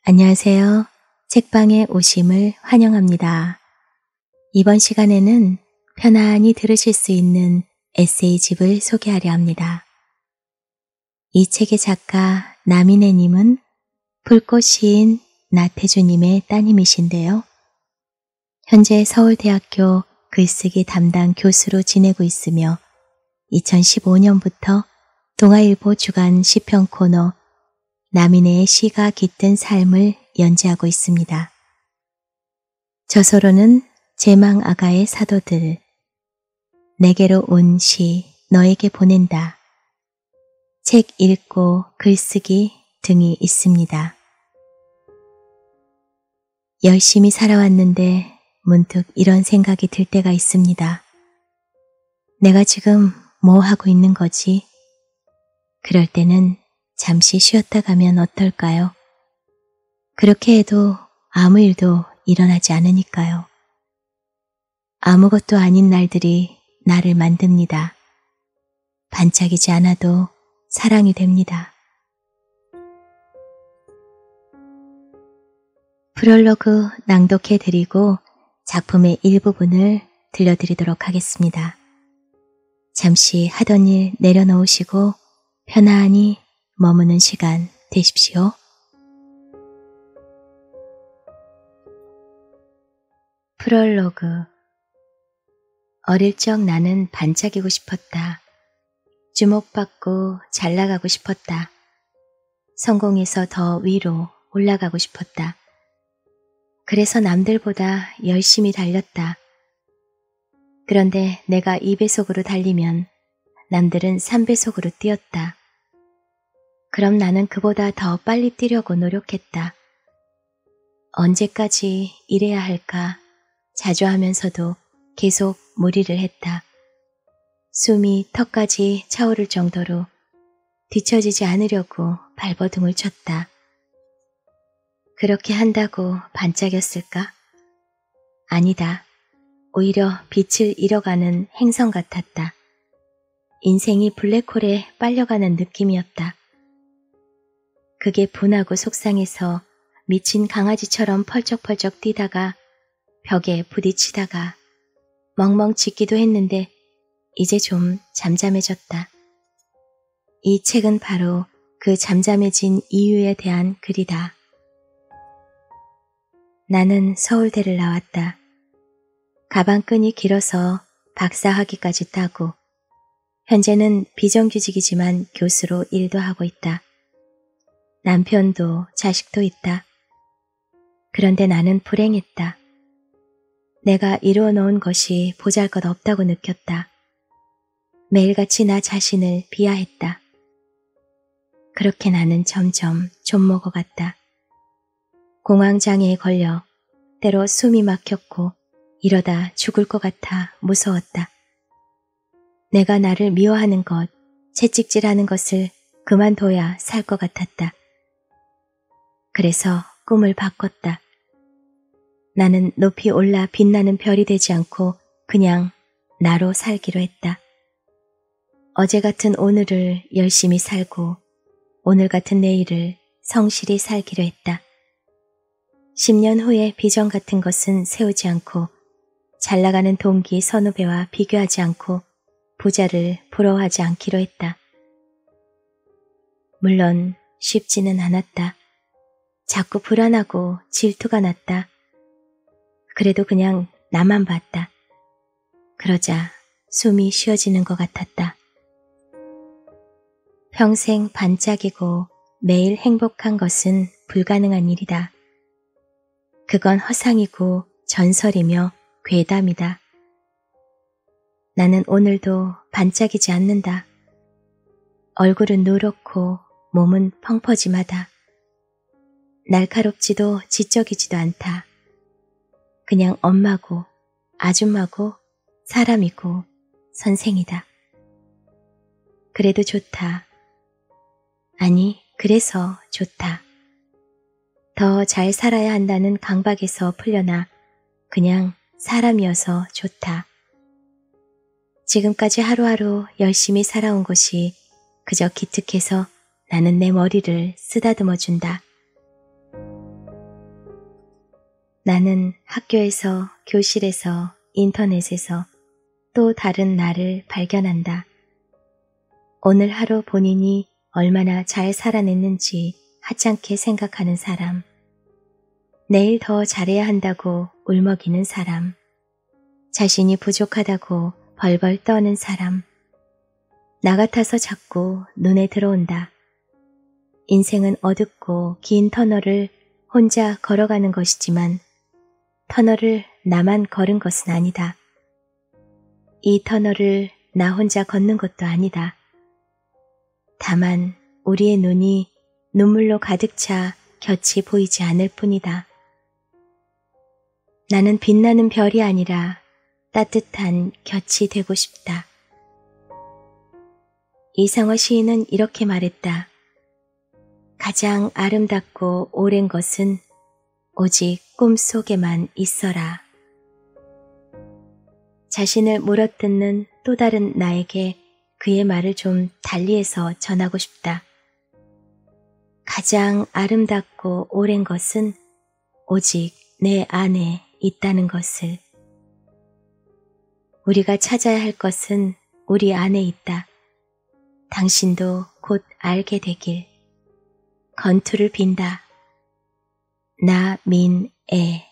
안녕하세요. 책방에 오심을 환영합니다. 이번 시간에는 편안히 들으실 수 있는 에세이집을 소개하려 합니다. 이 책의 작가 남인혜님은 불꽃 시인 나태주님의 따님이신데요. 현재 서울대학교 글쓰기 담당 교수로 지내고 있으며 2015년부터 동아일보 주간 시편 코너 남인혜의 시가 깃든 삶을 연재하고 있습니다. 저서로는 제망아가의 사도들, 내게로 온 시 너에게 보낸다, 책 읽고 글쓰기 등이 있습니다. 열심히 살아왔는데 문득 이런 생각이 들 때가 있습니다. 내가 지금 뭐 하고 있는 거지? 그럴 때는 잠시 쉬었다 가면 어떨까요? 그렇게 해도 아무 일도 일어나지 않으니까요. 아무것도 아닌 날들이 나를 만듭니다. 반짝이지 않아도 사랑이 됩니다. 프롤로그 낭독해드리고 작품의 일부분을 들려드리도록 하겠습니다. 잠시 하던 일 내려놓으시고 편안히 머무는 시간 되십시오. 프롤로그. 어릴 적 나는 반짝이고 싶었다. 주목받고 잘 나가고 싶었다. 성공해서 더 위로 올라가고 싶었다. 그래서 남들보다 열심히 달렸다. 그런데 내가 2배속으로 달리면 남들은 3배속으로 뛰었다. 그럼 나는 그보다 더 빨리 뛰려고 노력했다. 언제까지 이래야 할까 자주하면서도 계속 무리를 했다. 숨이 턱까지 차오를 정도로 뒤처지지 않으려고 발버둥을 쳤다. 그렇게 한다고 반짝였을까? 아니다. 오히려 빛을 잃어가는 행성 같았다. 인생이 블랙홀에 빨려가는 느낌이었다. 그게 분하고 속상해서 미친 강아지처럼 펄쩍펄쩍 뛰다가 벽에 부딪히다가 멍멍 짖기도 했는데 이제 좀 잠잠해졌다. 이 책은 바로 그 잠잠해진 이유에 대한 글이다. 나는 서울대를 나왔다. 가방끈이 길어서 박사학위까지 따고 현재는 비정규직이지만 교수로 일도 하고 있다. 남편도 자식도 있다. 그런데 나는 불행했다. 내가 이루어 놓은 것이 보잘것없다고 느꼈다. 매일같이 나 자신을 비하했다. 그렇게 나는 점점 좀 먹어갔다. 공황장애에 걸려 때로 숨이 막혔고 이러다 죽을 것 같아 무서웠다. 내가 나를 미워하는 것, 채찍질하는 것을 그만둬야 살 것 같았다. 그래서 꿈을 바꿨다. 나는 높이 올라 빛나는 별이 되지 않고 그냥 나로 살기로 했다. 어제 같은 오늘을 열심히 살고 오늘 같은 내일을 성실히 살기로 했다. 10년 후에 비전 같은 것은 세우지 않고 잘 나가는 동기 선후배와 비교하지 않고 부자를 부러워하지 않기로 했다. 물론 쉽지는 않았다. 자꾸 불안하고 질투가 났다. 그래도 그냥 나만 봤다. 그러자 숨이 쉬어지는 것 같았다. 평생 반짝이고 매일 행복한 것은 불가능한 일이다. 그건 허상이고 전설이며 괴담이다. 나는 오늘도 반짝이지 않는다. 얼굴은 누렇고 몸은 펑퍼짐하다. 날카롭지도 지적이지도 않다. 그냥 엄마고 아줌마고 사람이고 선생이다. 그래도 좋다. 아니, 그래서 좋다. 더 잘 살아야 한다는 강박에서 풀려나 그냥 사람이어서 좋다. 지금까지 하루하루 열심히 살아온 것이 그저 기특해서 나는 내 머리를 쓰다듬어 준다. 나는 학교에서, 교실에서, 인터넷에서 또 다른 나를 발견한다. 오늘 하루 본인이 얼마나 잘 살아냈는지 하찮게 생각하는 사람, 내일 더 잘해야 한다고 울먹이는 사람, 자신이 부족하다고 벌벌 떠는 사람, 나 같아서 자꾸 눈에 들어온다. 인생은 어둡고 긴 터널을 혼자 걸어가는 것이지만 터널을 나만 걸은 것은 아니다. 이 터널을 나 혼자 걷는 것도 아니다. 다만 우리의 눈이 눈물로 가득 차 곁이 보이지 않을 뿐이다. 나는 빛나는 별이 아니라 따뜻한 곁이 되고 싶다. 이상화 시인은 이렇게 말했다. 가장 아름답고 오랜 것은 오직 꿈속에만 있어라. 자신을 물어뜯는 또 다른 나에게 그의 말을 좀 달리해서 전하고 싶다. 가장 아름답고 오랜 것은 오직 내 안에 있다는 것을. 우리가 찾아야 할 것은 우리 안에 있다. 당신도 곧 알게 되길. 건투를 빈다. 나민애.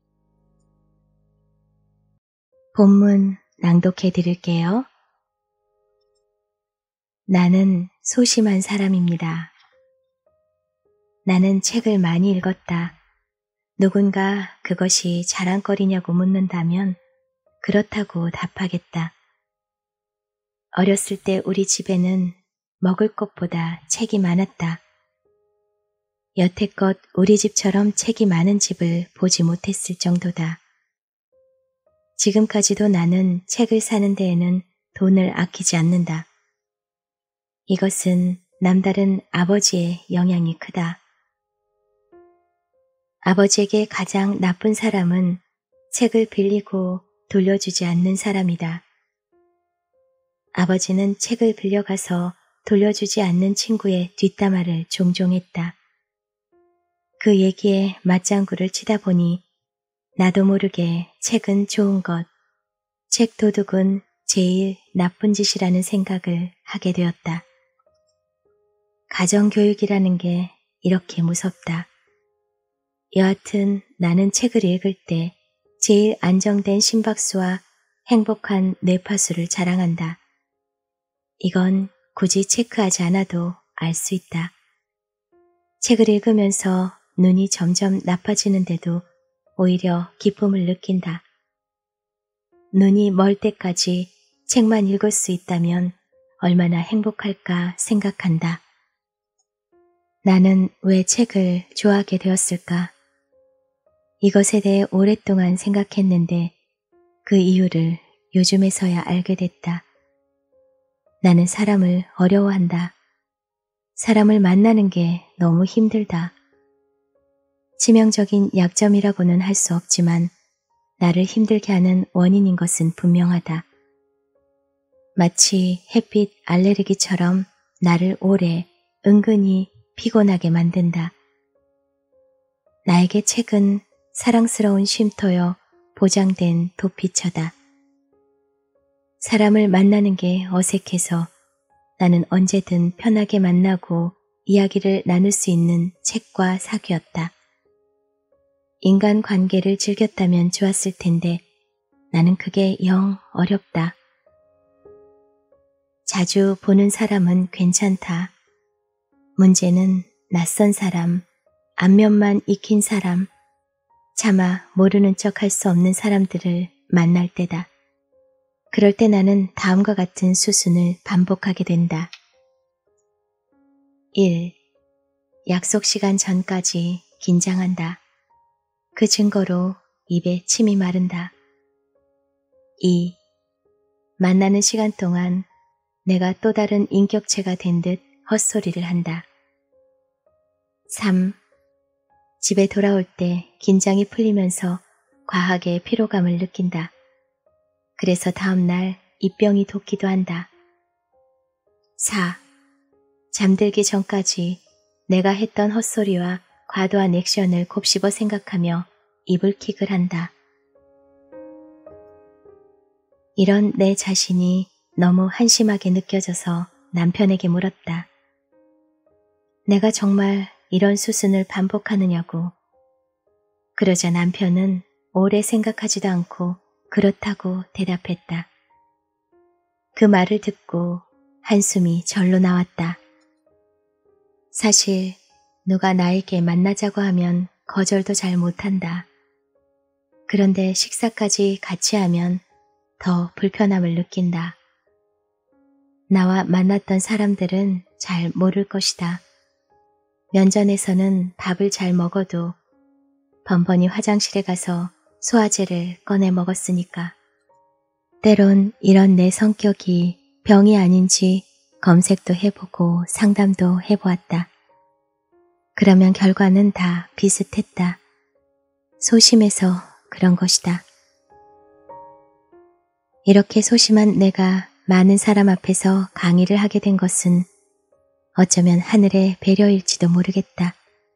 본문 낭독해 드릴게요. 나는 소심한 사람입니다. 나는 책을 많이 읽었다. 누군가 그것이 자랑거리냐고 묻는다면 그렇다고 답하겠다. 어렸을 때 우리 집에는 먹을 것보다 책이 많았다. 여태껏 우리 집처럼 책이 많은 집을 보지 못했을 정도다. 지금까지도 나는 책을 사는 데에는 돈을 아끼지 않는다. 이것은 남다른 아버지의 영향이 크다. 아버지에게 가장 나쁜 사람은 책을 빌리고 돌려주지 않는 사람이다. 아버지는 책을 빌려가서 돌려주지 않는 친구의 뒷담화를 종종 했다. 그 얘기에 맞장구를 치다 보니 나도 모르게 책은 좋은 것, 책 도둑은 제일 나쁜 짓이라는 생각을 하게 되었다. 가정교육이라는 게 이렇게 무섭다. 여하튼 나는 책을 읽을 때 제일 안정된 심박수와 행복한 뇌파수를 자랑한다. 이건 굳이 체크하지 않아도 알 수 있다. 책을 읽으면서 눈이 점점 나빠지는데도 오히려 기쁨을 느낀다. 눈이 멀 때까지 책만 읽을 수 있다면 얼마나 행복할까 생각한다. 나는 왜 책을 좋아하게 되었을까? 이것에 대해 오랫동안 생각했는데 그 이유를 요즘에서야 알게 됐다. 나는 사람을 어려워한다. 사람을 만나는 게 너무 힘들다. 치명적인 약점이라고는 할 수 없지만 나를 힘들게 하는 원인인 것은 분명하다. 마치 햇빛 알레르기처럼 나를 오래 은근히 피곤하게 만든다. 나에게 책은 사랑스러운 쉼터여 보장된 도피처다. 사람을 만나는 게 어색해서 나는 언제든 편하게 만나고 이야기를 나눌 수 있는 책과 사귀었다. 인간관계를 즐겼다면 좋았을 텐데 나는 그게 영 어렵다. 자주 보는 사람은 괜찮다. 문제는 낯선 사람, 안면만 익힌 사람, 차마 모르는 척 할 수 없는 사람들을 만날 때다. 그럴 때 나는 다음과 같은 수순을 반복하게 된다. 1. 약속 시간 전까지 긴장한다. 그 증거로 입에 침이 마른다. 2. 만나는 시간 동안 내가 또 다른 인격체가 된 듯 헛소리를 한다. 3. 집에 돌아올 때 긴장이 풀리면서 과하게 피로감을 느낀다. 그래서 다음날 입병이 돋기도 한다. 4. 잠들기 전까지 내가 했던 헛소리와 과도한 액션을 곱씹어 생각하며 이불킥을 한다. 이런 내 자신이 너무 한심하게 느껴져서 남편에게 물었다. 내가 정말 이런 수순을 반복하느냐고. 그러자 남편은 오래 생각하지도 않고 그렇다고 대답했다. 그 말을 듣고 한숨이 절로 나왔다. 사실 누가 나에게 만나자고 하면 거절도 잘 못한다. 그런데 식사까지 같이 하면 더 불편함을 느낀다. 나와 만났던 사람들은 잘 모를 것이다. 면전에서는 밥을 잘 먹어도 번번이 화장실에 가서 소화제를 꺼내 먹었으니까. 때론 이런 내 성격이 병이 아닌지 검색도 해보고 상담도 해보았다. 그러면 결과는 다 비슷했다. 소심해서 그런 것이다. 이렇게 소심한 내가 많은 사람 앞에서 강의를 하게 된 것은 어쩌면 하늘의 배려일지도 모르겠다.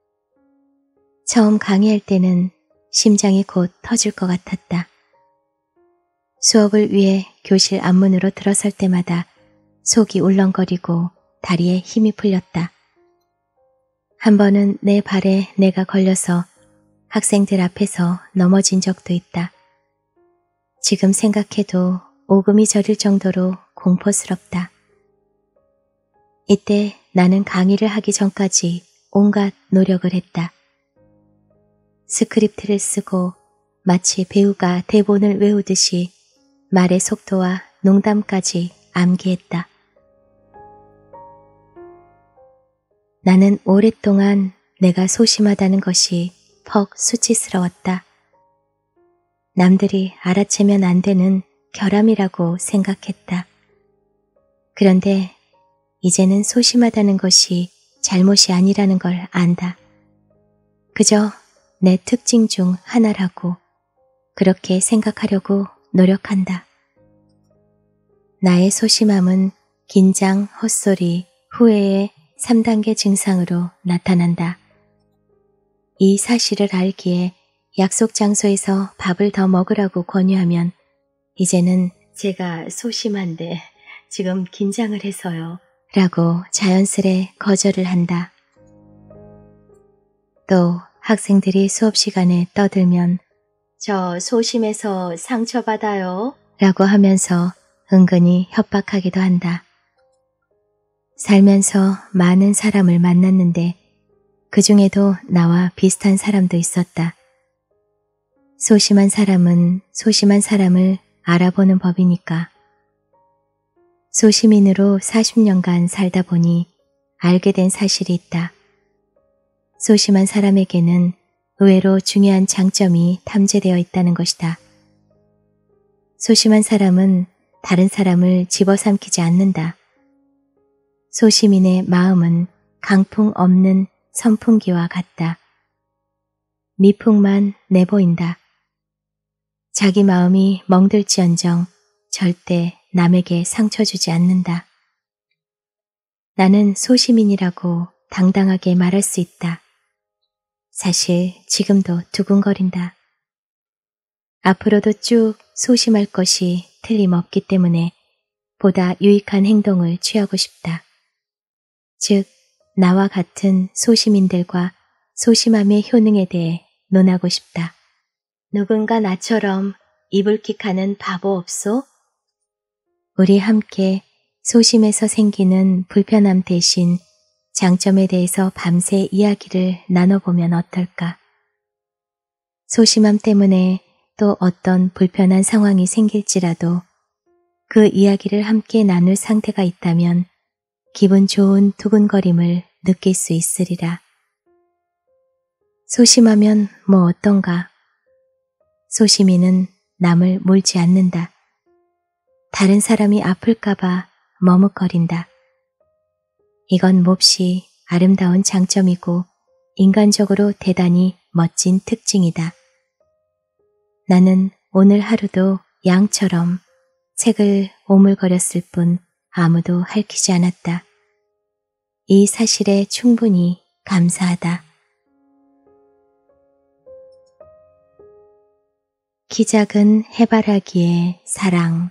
처음 강의할 때는 심장이 곧 터질 것 같았다. 수업을 위해 교실 앞문으로 들어설 때마다 속이 울렁거리고 다리에 힘이 풀렸다. 한 번은 내 발에 내가 걸려서 학생들 앞에서 넘어진 적도 있다. 지금 생각해도 오금이 저릴 정도로 공포스럽다. 이때 나는 강의를 하기 전까지 온갖 노력을 했다. 스크립트를 쓰고 마치 배우가 대본을 외우듯이 말의 속도와 농담까지 암기했다. 나는 오랫동안 내가 소심하다는 것이 퍽 수치스러웠다. 남들이 알아채면 안 되는 결함이라고 생각했다. 그런데 이제는 소심하다는 것이 잘못이 아니라는 걸 안다. 그저 내 특징 중 하나라고 그렇게 생각하려고 노력한다. 나의 소심함은 긴장, 헛소리, 후회의 3단계 증상으로 나타난다. 이 사실을 알기에 약속 장소에서 밥을 더 먹으라고 권유하면 이제는 제가 소심한데 지금 긴장을 해서요 라고 자연스레 거절을 한다. 또 학생들이 수업 시간에 떠들면 저 소심해서 상처받아요 라고 하면서 은근히 협박하기도 한다. 살면서 많은 사람을 만났는데 그 중에도 나와 비슷한 사람도 있었다. 소심한 사람은 소심한 사람을 알아보는 법이니까. 소심인으로 40년간 살다 보니 알게 된 사실이 있다. 소심한 사람에게는 의외로 중요한 장점이 탐재되어 있다는 것이다. 소심한 사람은 다른 사람을 집어삼키지 않는다. 소심인의 마음은 강풍 없는 선풍기와 같다. 미풍만 내보인다. 자기 마음이 멍들지언정 절대 남에게 상처 주지 않는다. 나는 소심인이라고 당당하게 말할 수 있다. 사실 지금도 두근거린다. 앞으로도 쭉 소심할 것이 틀림없기 때문에 보다 유익한 행동을 취하고 싶다. 즉, 나와 같은 소심인들과 소심함의 효능에 대해 논하고 싶다. 누군가 나처럼 이불킥하는 바보 없소? 우리 함께 소심해서 생기는 불편함 대신 장점에 대해서 밤새 이야기를 나눠보면 어떨까? 소심함 때문에 또 어떤 불편한 상황이 생길지라도 그 이야기를 함께 나눌 상태가 있다면 기분 좋은 두근거림을 느낄 수 있으리라. 소심하면 뭐 어떤가? 소심이는 남을 몰지 않는다. 다른 사람이 아플까봐 머뭇거린다. 이건 몹시 아름다운 장점이고 인간적으로 대단히 멋진 특징이다. 나는 오늘 하루도 양처럼 책을 오물거렸을 뿐 아무도 핥히지 않았다. 이 사실에 충분히 감사하다. 키 작은 해바라기의 사랑.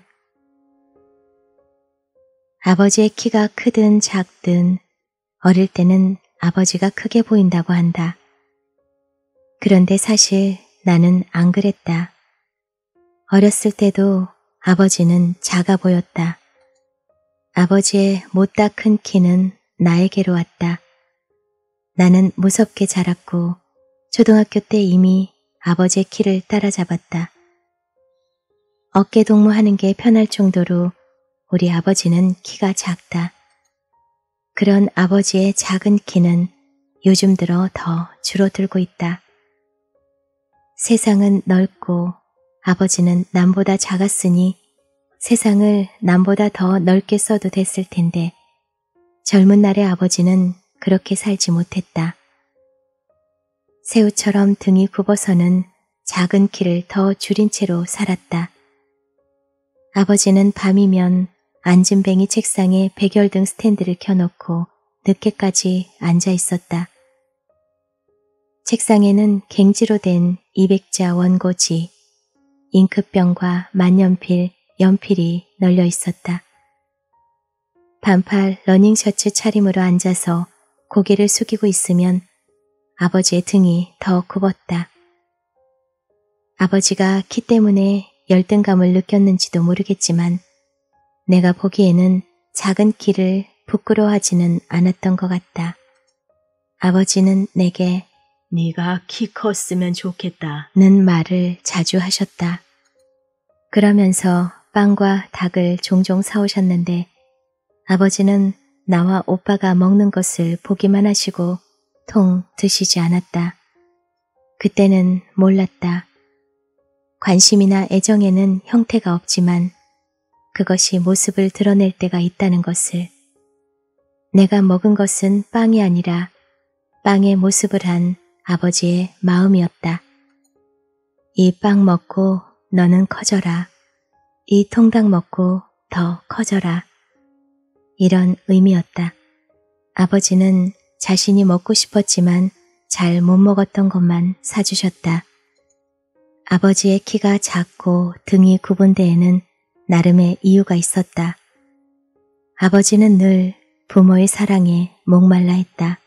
아버지의 키가 크든 작든 어릴 때는 아버지가 크게 보인다고 한다. 그런데 사실 나는 안 그랬다. 어렸을 때도 아버지는 작아 보였다. 아버지의 못다 큰 키는 나에게로 왔다. 나는 무섭게 자랐고 초등학교 때 이미 아버지의 키를 따라잡았다. 어깨 동무하는 게 편할 정도로 우리 아버지는 키가 작다. 그런 아버지의 작은 키는 요즘 들어 더 줄어들고 있다. 세상은 넓고 아버지는 남보다 작았으니 세상을 남보다 더 넓게 써도 됐을 텐데 젊은 날의 아버지는 그렇게 살지 못했다. 새우처럼 등이 굽어서는 작은 키를 더 줄인 채로 살았다. 아버지는 밤이면 앉은뱅이 책상에 백열등 스탠드를 켜놓고 늦게까지 앉아 있었다. 책상에는 갱지로 된 200자 원고지, 잉크병과 만년필, 연필이 널려 있었다. 반팔 러닝셔츠 차림으로 앉아서 고개를 숙이고 있으면 아버지의 등이 더 굽었다. 아버지가 키 때문에 열등감을 느꼈는지도 모르겠지만 내가 보기에는 작은 키를 부끄러워하지는 않았던 것 같다. 아버지는 내게 네가 키 컸으면 좋겠다는 말을 자주 하셨다. 그러면서 빵과 닭을 종종 사오셨는데 아버지는 나와 오빠가 먹는 것을 보기만 하시고 통 드시지 않았다. 그때는 몰랐다. 관심이나 애정에는 형태가 없지만 그것이 모습을 드러낼 때가 있다는 것을. 내가 먹은 것은 빵이 아니라 빵의 모습을 한 아버지의 마음이었다. 이 빵 먹고 너는 커져라. 이 통닭 먹고 더 커져라. 이런 의미였다. 아버지는 자신이 먹고 싶었지만 잘 못 먹었던 것만 사주셨다. 아버지의 키가 작고 등이 굽은 데에는 나름의 이유가 있었다. 아버지는 늘 부모의 사랑에 목말라 했다.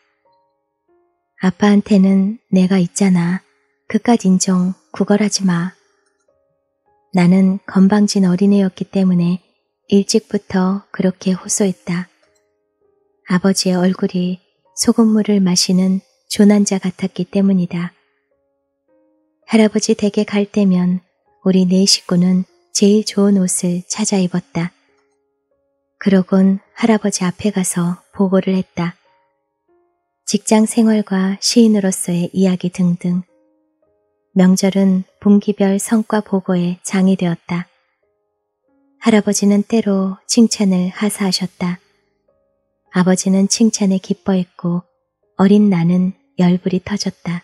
아빠한테는 내가 있잖아. 그깟 인정 구걸하지 마. 나는 건방진 어린애였기 때문에 일찍부터 그렇게 호소했다. 아버지의 얼굴이 소금물을 마시는 조난자 같았기 때문이다. 할아버지 댁에 갈 때면 우리 네 식구는 제일 좋은 옷을 찾아 입었다. 그러곤 할아버지 앞에 가서 보고를 했다. 직장 생활과 시인으로서의 이야기 등등. 명절은 분기별 성과 보고의 장이 되었다. 할아버지는 때로 칭찬을 하사하셨다. 아버지는 칭찬에 기뻐했고 어린 나는 열불이 터졌다.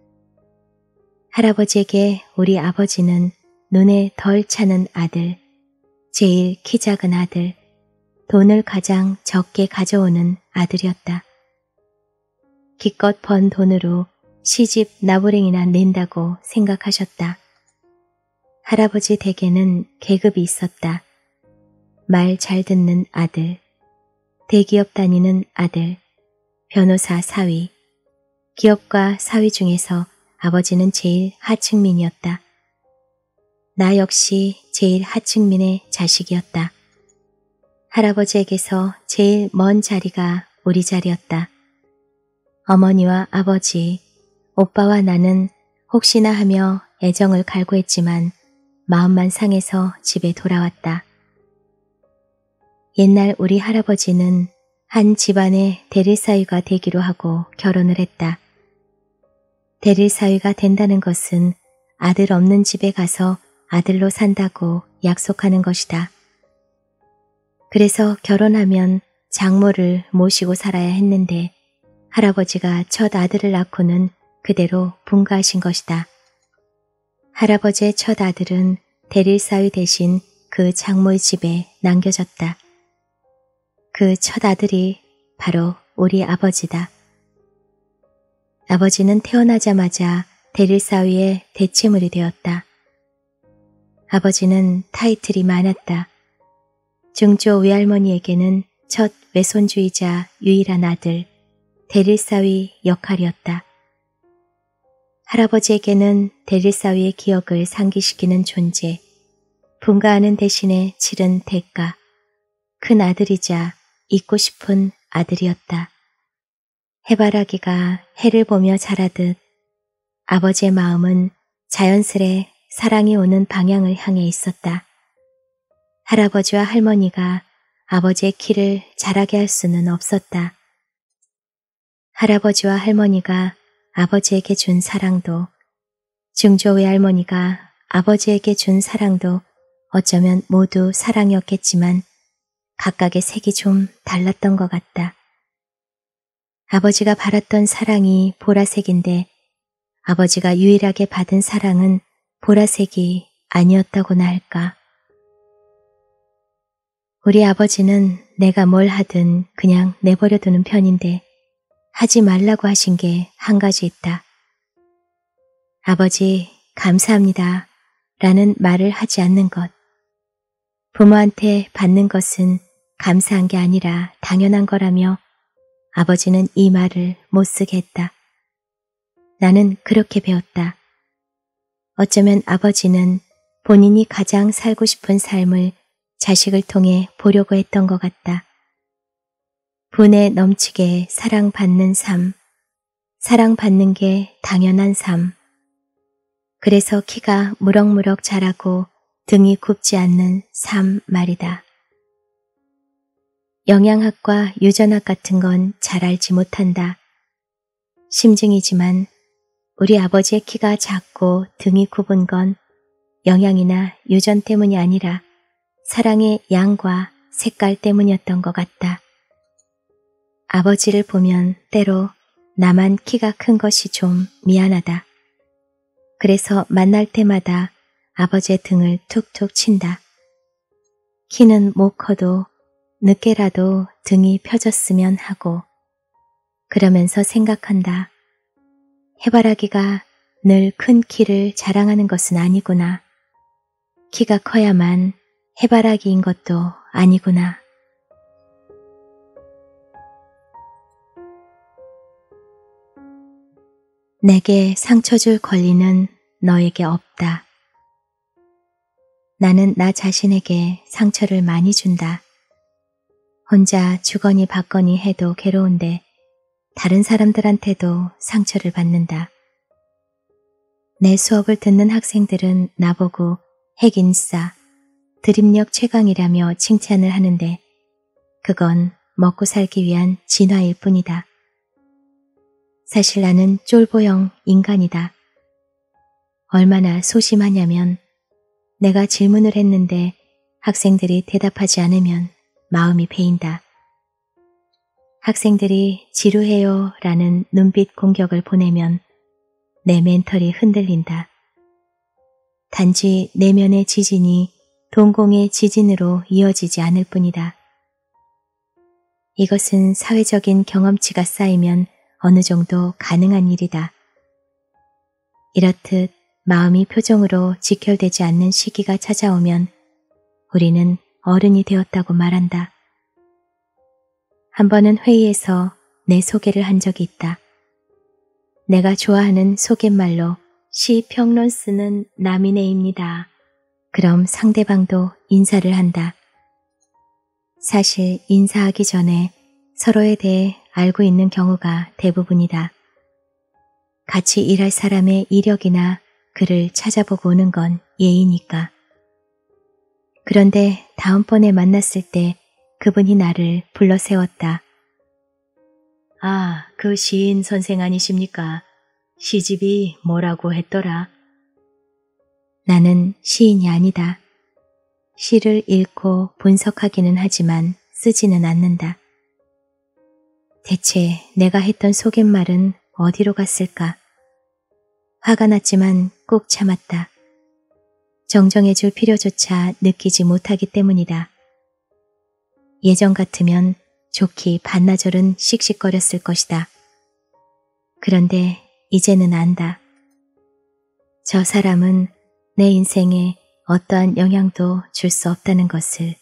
할아버지에게 우리 아버지는 눈에 덜 차는 아들, 제일 키 작은 아들, 돈을 가장 적게 가져오는 아들이었다. 기껏 번 돈으로 시집 나부랭이나 낸다고 생각하셨다. 할아버지 댁에는 계급이 있었다. 말 잘 듣는 아들, 대기업 다니는 아들, 변호사 사위. 기업과 사위 중에서 아버지는 제일 하층민이었다. 나 역시 제일 하층민의 자식이었다. 할아버지에게서 제일 먼 자리가 우리 자리였다. 어머니와 아버지, 오빠와 나는 혹시나 하며 애정을 갈구했지만 마음만 상해서 집에 돌아왔다. 옛날 우리 할아버지는 한 집안의 대릴사위가 되기로 하고 결혼을 했다. 대릴사위가 된다는 것은 아들 없는 집에 가서 아들로 산다고 약속하는 것이다. 그래서 결혼하면 장모를 모시고 살아야 했는데 할아버지가 첫 아들을 낳고는 그대로 분가하신 것이다. 할아버지의 첫 아들은 대릴사위 대신 그 장모의 집에 남겨졌다. 그 첫 아들이 바로 우리 아버지다. 아버지는 태어나자마자 대릴사위의 대체물이 되었다. 아버지는 타이틀이 많았다. 증조 외할머니에게는 첫 외손주이자 유일한 아들, 대릴사위 역할이었다. 할아버지에게는 대릴사위의 기억을 상기시키는 존재, 분가하는 대신에 치른 대가, 큰 아들이자 잊고 싶은 아들이었다. 해바라기가 해를 보며 자라듯 아버지의 마음은 자연스레 사랑이 오는 방향을 향해 있었다. 할아버지와 할머니가 아버지의 키를 자라게 할 수는 없었다. 할아버지와 할머니가 아버지에게 준 사랑도, 증조 외할머니가 아버지에게 준 사랑도 어쩌면 모두 사랑이었겠지만 각각의 색이 좀 달랐던 것 같다. 아버지가 바랐던 사랑이 보라색인데 아버지가 유일하게 받은 사랑은 보라색이 아니었다고나 할까. 우리 아버지는 내가 뭘 하든 그냥 내버려두는 편인데 하지 말라고 하신 게 한 가지 있다. 아버지, 감사합니다 라는 말을 하지 않는 것. 부모한테 받는 것은 감사한 게 아니라 당연한 거라며 아버지는 이 말을 못 쓰게 했다. 나는 그렇게 배웠다. 어쩌면 아버지는 본인이 가장 살고 싶은 삶을 자식을 통해 보려고 했던 것 같다. 분에 넘치게 사랑받는 삶, 사랑받는 게 당연한 삶. 그래서 키가 무럭무럭 자라고 등이 굽지 않는 삶 말이다. 영양학과 유전학 같은 건 잘 알지 못한다. 심증이지만 우리 아버지의 키가 작고 등이 굽은 건 영양이나 유전 때문이 아니라 사랑의 양과 색깔 때문이었던 것 같다. 아버지를 보면 때로 나만 키가 큰 것이 좀 미안하다. 그래서 만날 때마다 아버지의 등을 툭툭 친다. 키는 못 커도 늦게라도 등이 펴졌으면 하고, 그러면서 생각한다. 해바라기가 늘 큰 키를 자랑하는 것은 아니구나. 키가 커야만 해바라기인 것도 아니구나. 내게 상처 줄 권리는 너에게 없다. 나는 나 자신에게 상처를 많이 준다. 혼자 주거니 받거니 해도 괴로운데 다른 사람들한테도 상처를 받는다. 내 수업을 듣는 학생들은 나보고 핵인싸, 드립력 최강이라며 칭찬을 하는데 그건 먹고 살기 위한 진화일 뿐이다. 사실 나는 쫄보형 인간이다. 얼마나 소심하냐면 내가 질문을 했는데 학생들이 대답하지 않으면 마음이 베인다. 학생들이 지루해요 라는 눈빛 공격을 보내면 내 멘털이 흔들린다. 단지 내면의 지진이 동공의 지진으로 이어지지 않을 뿐이다. 이것은 사회적인 경험치가 쌓이면 어느 정도 가능한 일이다. 이렇듯 마음이 표정으로 직결되지 않는 시기가 찾아오면 우리는 어른이 되었다고 말한다. 한 번은 회의에서 내 소개를 한 적이 있다. 내가 좋아하는 소개말로 시평론 쓰는 남이네입니다. 그럼 상대방도 인사를 한다. 사실 인사하기 전에 서로에 대해 알고 있는 경우가 대부분이다. 같이 일할 사람의 이력이나 글을 찾아보고 오는 건 예의니까. 그런데 다음번에 만났을 때 그분이 나를 불러 세웠다. 아, 그 시인 선생 아니십니까? 시집이 뭐라고 했더라? 나는 시인이 아니다. 시를 읽고 분석하기는 하지만 쓰지는 않는다. 대체 내가 했던 소갯말은 어디로 갔을까? 화가 났지만 꼭 참았다. 정정해줄 필요조차 느끼지 못하기 때문이다. 예전 같으면 좋기 반나절은 씩씩거렸을 것이다. 그런데 이제는 안다. 저 사람은 내 인생에 어떠한 영향도 줄 수 없다는 것을,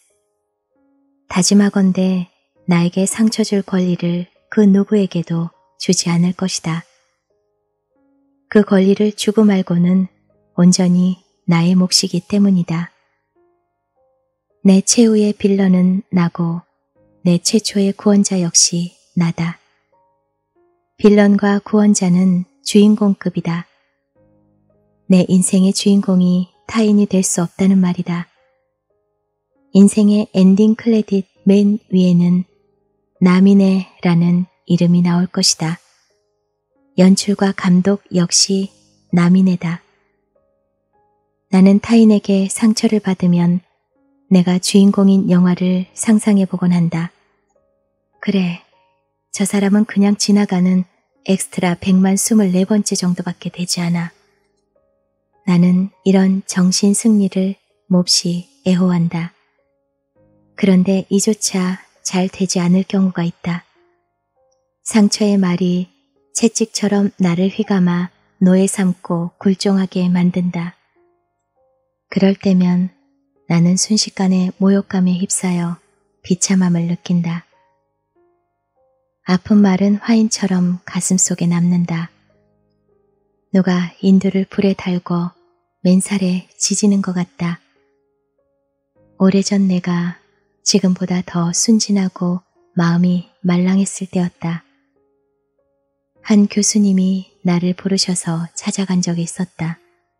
다짐하건대 나에게 상처 줄 권리를 그 누구에게도 주지 않을 것이다. 그 권리를 주고 말고는 온전히 나의 몫이기 때문이다. 내 최후의 빌런은 나고 내 최초의 구원자 역시 나다. 빌런과 구원자는 주인공급이다. 내 인생의 주인공이 타인이 될 수 없다는 말이다. 인생의 엔딩 크레딧 맨 위에는 나미네라는 이름이 나올 것이다. 연출과 감독 역시 나미네다. 나는 타인에게 상처를 받으면 내가 주인공인 영화를 상상해보곤 한다. 그래, 저 사람은 그냥 지나가는 엑스트라 124번째 정도밖에 되지 않아. 나는 이런 정신 승리를 몹시 애호한다. 그런데 이조차 잘 되지 않을 경우가 있다. 상처의 말이 채찍처럼 나를 휘감아 노예 삼고 굴종하게 만든다. 그럴 때면 나는 순식간에 모욕감에 휩싸여 비참함을 느낀다. 아픈 말은 화인처럼 가슴속에 남는다. 누가 인두를 불에 달고 맨살에 지지는 것 같다. 오래전 내가 지금보다 더 순진하고 마음이 말랑했을 때였다. 한 교수님이 나를 부르셔서 찾아간 적이 있었다.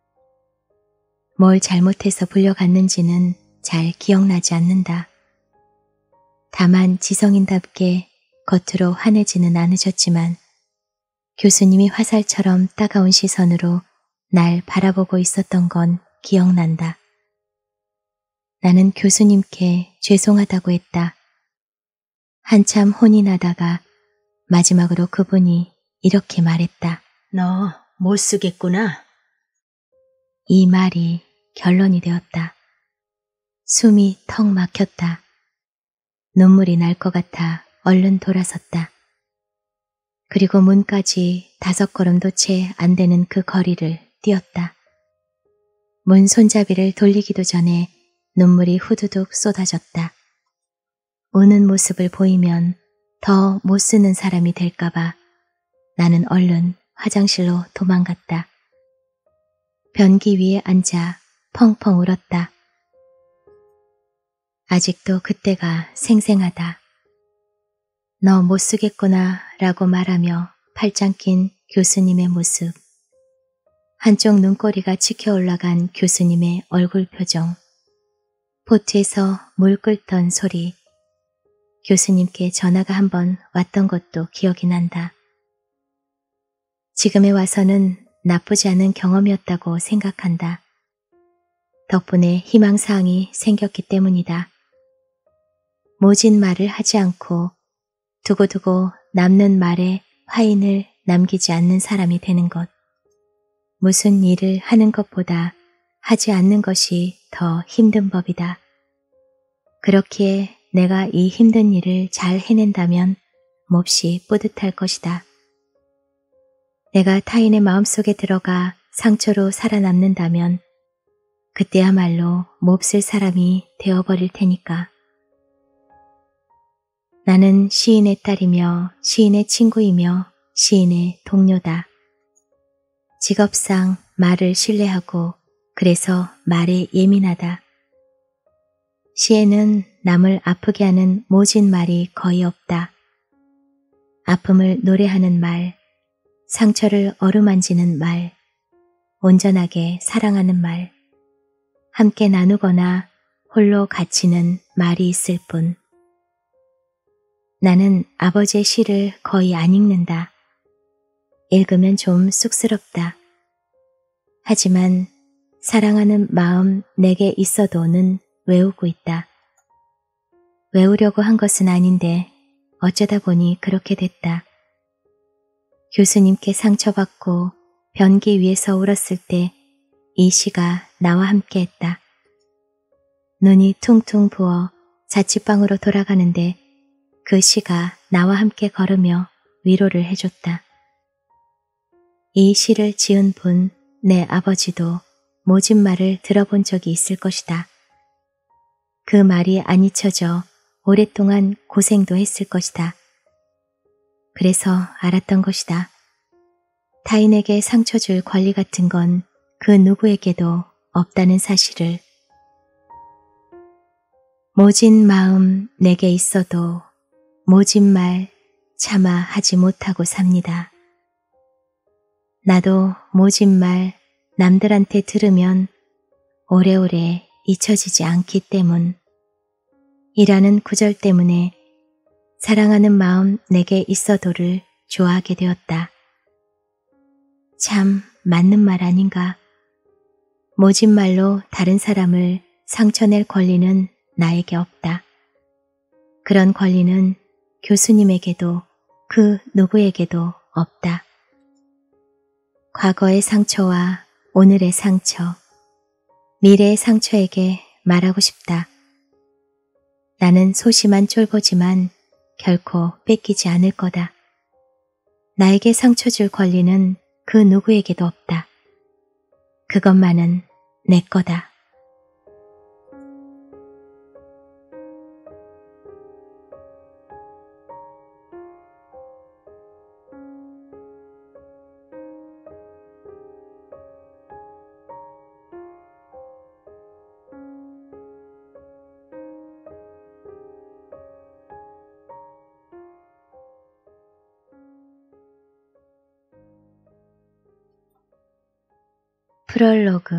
뭘 잘못해서 불려갔는지는 잘 기억나지 않는다. 다만 지성인답게 겉으로 환해지는 않으셨지만 교수님이 화살처럼 따가운 시선으로 날 바라보고 있었던 건 기억난다. 나는 교수님께 죄송하다고 했다. 한참 혼이 나다가 마지막으로 그분이 이렇게 말했다. 너 못 쓰겠구나. 이 말이 결론이 되었다. 숨이 턱 막혔다. 눈물이 날 것 같아 얼른 돌아섰다. 그리고 문까지 5걸음도 채 안 되는 그 거리를 뛰었다. 문 손잡이를 돌리기도 전에 눈물이 후두둑 쏟아졌다. 우는 모습을 보이면 더 못 쓰는 사람이 될까봐 나는 얼른 화장실로 도망갔다. 변기 위에 앉아 펑펑 울었다. 아직도 그때가 생생하다. 너 못 쓰겠구나 라고 말하며 팔짱 낀 교수님의 모습. 한쪽 눈꼬리가 치켜 올라간 교수님의 얼굴 표정. 보트에서 물 끓던 소리. 교수님께 전화가 한 번 왔던 것도 기억이 난다. 지금에 와서는 나쁘지 않은 경험이었다고 생각한다. 덕분에 희망사항이 생겼기 때문이다. 모진 말을 하지 않고 두고두고 남는 말에 화인을 남기지 않는 사람이 되는 것. 무슨 일을 하는 것보다 하지 않는 것이 더 힘든 법이다. 그렇기에 내가 이 힘든 일을 잘 해낸다면 몹시 뿌듯할 것이다. 내가 타인의 마음속에 들어가 상처로 살아남는다면 그때야말로 몹쓸 사람이 되어버릴 테니까. 나는 시인의 딸이며 시인의 친구이며 시인의 동료다. 직업상 말을 신뢰하고 그래서 말에 예민하다. 시에는 남을 아프게 하는 모진 말이 거의 없다. 아픔을 노래하는 말, 상처를 어루만지는 말, 온전하게 사랑하는 말, 함께 나누거나 홀로 갇히는 말이 있을 뿐. 나는 아버지의 시를 거의 안 읽는다. 읽으면 좀 쑥스럽다. 하지만 사랑하는 마음 내게 있어도는 외우고 있다. 외우려고 한 것은 아닌데 어쩌다 보니 그렇게 됐다. 교수님께 상처받고 변기 위에서 울었을 때 이 시가 나와 함께 했다. 눈이 퉁퉁 부어 자취방으로 돌아가는데 그 시가 나와 함께 걸으며 위로를 해줬다. 이 시를 지은 분, 내 아버지도 모진 말을 들어본 적이 있을 것이다. 그 말이 안 잊혀져 오랫동안 고생도 했을 것이다. 그래서 알았던 것이다. 타인에게 상처 줄 권리 같은 건 그 누구에게도 없다는 사실을. 모진 마음 내게 있어도 모진 말 차마 하지 못하고 삽니다. 나도 모진 말 남들한테 들으면 오래오래 잊혀지지 않기 때문. 이라는 구절 때문에 사랑하는 마음 내게 있어도를 좋아하게 되었다. 참 맞는 말 아닌가. 모진 말로 다른 사람을 상처낼 권리는 나에게 없다. 그런 권리는 교수님에게도 그 누구에게도 없다. 과거의 상처와 오늘의 상처, 미래의 상처에게 말하고 싶다. 나는 소심한 쫄보지만 결코 뺏기지 않을 거다. 나에게 상처 줄 권리는 그 누구에게도 없다. 그것만은 내 거다. 프롤로그.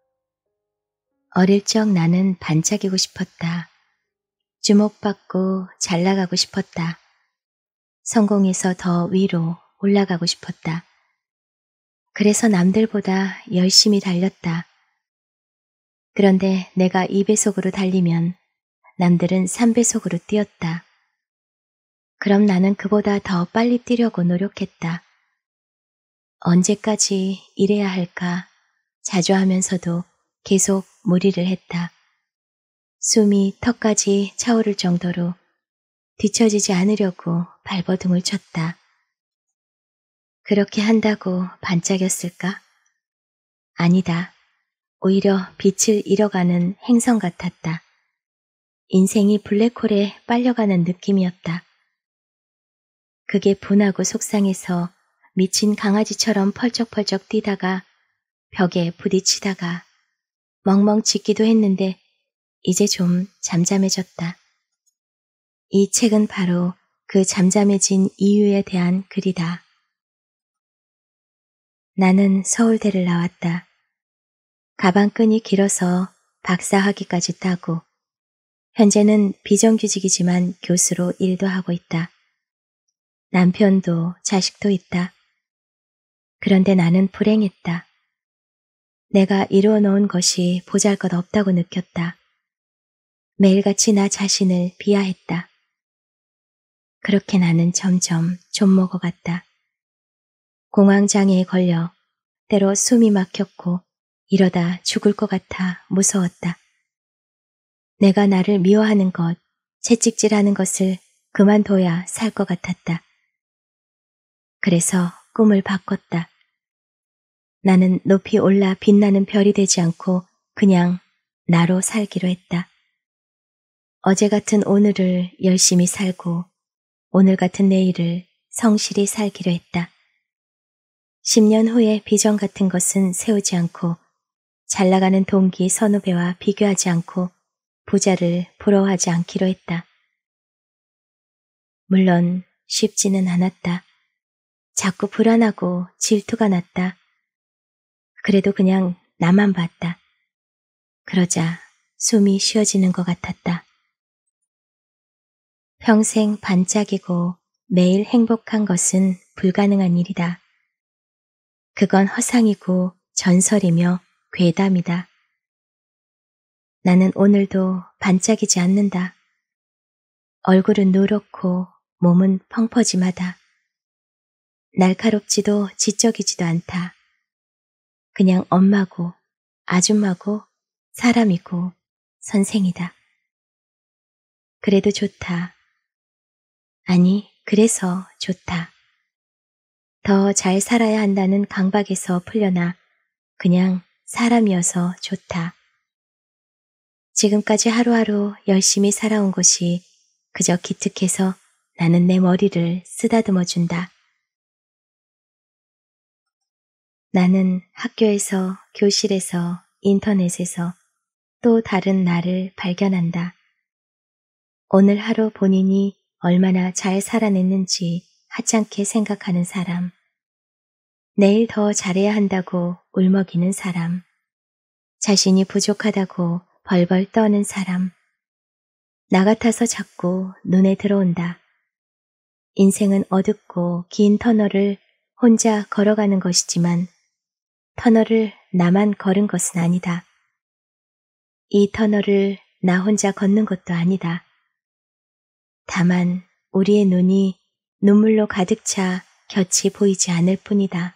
어릴 적 나는 반짝이고 싶었다. 주목받고 잘 나가고 싶었다. 성공해서 더 위로 올라가고 싶었다. 그래서 남들보다 열심히 달렸다. 그런데 내가 2배속으로 달리면 남들은 3배속으로 뛰었다. 그럼 나는 그보다 더 빨리 뛰려고 노력했다. 언제까지 이래야 할까 자주하면서도 계속 무리를 했다. 숨이 턱까지 차오를 정도로 뒤처지지 않으려고 발버둥을 쳤다. 그렇게 한다고 반짝였을까? 아니다. 오히려 빛을 잃어가는 행성 같았다. 인생이 블랙홀에 빨려가는 느낌이었다. 그게 분하고 속상해서 미친 강아지처럼 펄쩍펄쩍 뛰다가 벽에 부딪히다가 멍멍 짖기도 했는데 이제 좀 잠잠해졌다. 이 책은 바로 그 잠잠해진 이유에 대한 글이다. 나는 서울대를 나왔다. 가방끈이 길어서 박사학위까지 따고 현재는 비정규직이지만 교수로 일도 하고 있다. 남편도 자식도 있다. 그런데 나는 불행했다. 내가 이루어 놓은 것이 보잘것없다고 느꼈다. 매일같이 나 자신을 비하했다. 그렇게 나는 점점 좀 먹어갔다. 공황장애에 걸려 때로 숨이 막혔고 이러다 죽을 것 같아 무서웠다. 내가 나를 미워하는 것, 채찍질하는 것을 그만둬야 살 것 같았다. 그래서 꿈을 바꿨다. 나는 높이 올라 빛나는 별이 되지 않고 그냥 나로 살기로 했다. 어제 같은 오늘을 열심히 살고 오늘 같은 내일을 성실히 살기로 했다. 10년 후에 비전 같은 것은 세우지 않고 잘 나가는 동기 선후배와 비교하지 않고 부자를 부러워하지 않기로 했다. 물론 쉽지는 않았다. 자꾸 불안하고 질투가 났다. 그래도 그냥 나만 봤다. 그러자 숨이 쉬어지는 것 같았다. 평생 반짝이고 매일 행복한 것은 불가능한 일이다. 그건 허상이고 전설이며 괴담이다. 나는 오늘도 반짝이지 않는다. 얼굴은 누렇고 몸은 펑퍼짐하다. 날카롭지도 지적이지도 않다. 그냥 엄마고 아줌마고 사람이고 선생이다. 그래도 좋다. 아니, 그래서 좋다. 더 잘 살아야 한다는 강박에서 풀려나 그냥 사람이어서 좋다. 지금까지 하루하루 열심히 살아온 것이 그저 기특해서 나는 내 머리를 쓰다듬어 준다. 나는 학교에서, 교실에서, 인터넷에서 또 다른 나를 발견한다. 오늘 하루 본인이 얼마나 잘 살아냈는지 하찮게 생각하는 사람, 내일 더 잘해야 한다고 울먹이는 사람, 자신이 부족하다고 벌벌 떠는 사람, 나 같아서 자꾸 눈에 들어온다. 인생은 어둡고 긴 터널을 혼자 걸어가는 것이지만 터널을 나만 걸은 것은 아니다. 이 터널을 나 혼자 걷는 것도 아니다. 다만 우리의 눈이 눈물로 가득 차 곁이 보이지 않을 뿐이다.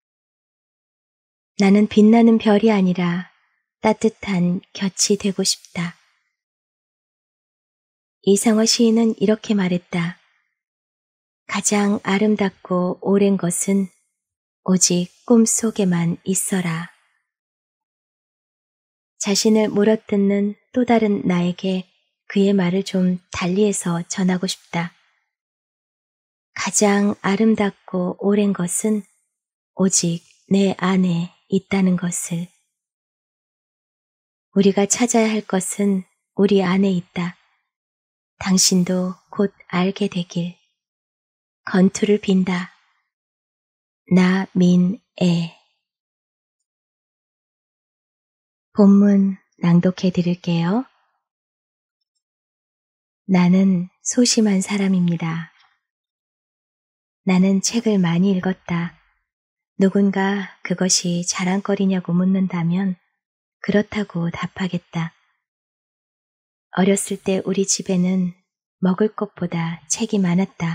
나는 빛나는 별이 아니라 따뜻한 곁이 되고 싶다. 이상화 시인은 이렇게 말했다. 가장 아름답고 오랜 것은 오직 꿈속에만 있어라. 자신을 물어뜯는 또 다른 나에게 그의 말을 좀 달리해서 전하고 싶다. 가장 아름답고 오랜 것은 오직 내 안에 있다는 것을. 우리가 찾아야 할 것은 우리 안에 있다. 당신도 곧 알게 되길. 건투를 빈다. 나민애. 본문 낭독해 드릴게요. 나는 소심한 사람입니다. 나는 책을 많이 읽었다. 누군가 그것이 자랑거리냐고 묻는다면 그렇다고 답하겠다. 어렸을 때 우리 집에는 먹을 것보다 책이 많았다.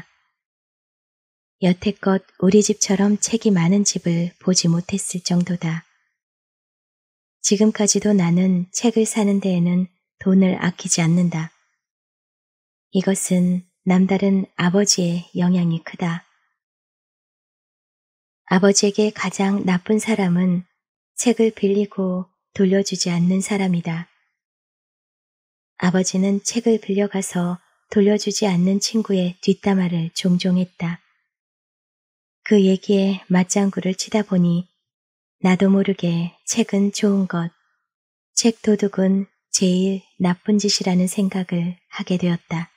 여태껏 우리 집처럼 책이 많은 집을 보지 못했을 정도다. 지금까지도 나는 책을 사는 데에는 돈을 아끼지 않는다. 이것은 남다른 아버지의 영향이 크다. 아버지에게 가장 나쁜 사람은 책을 빌리고 돌려주지 않는 사람이다. 아버지는 책을 빌려가서 돌려주지 않는 친구의 뒷담화를 종종 했다. 그 얘기에 맞장구를 치다 보니 나도 모르게 책은 좋은 것, 책 도둑은 제일 나쁜 짓이라는 생각을 하게 되었다.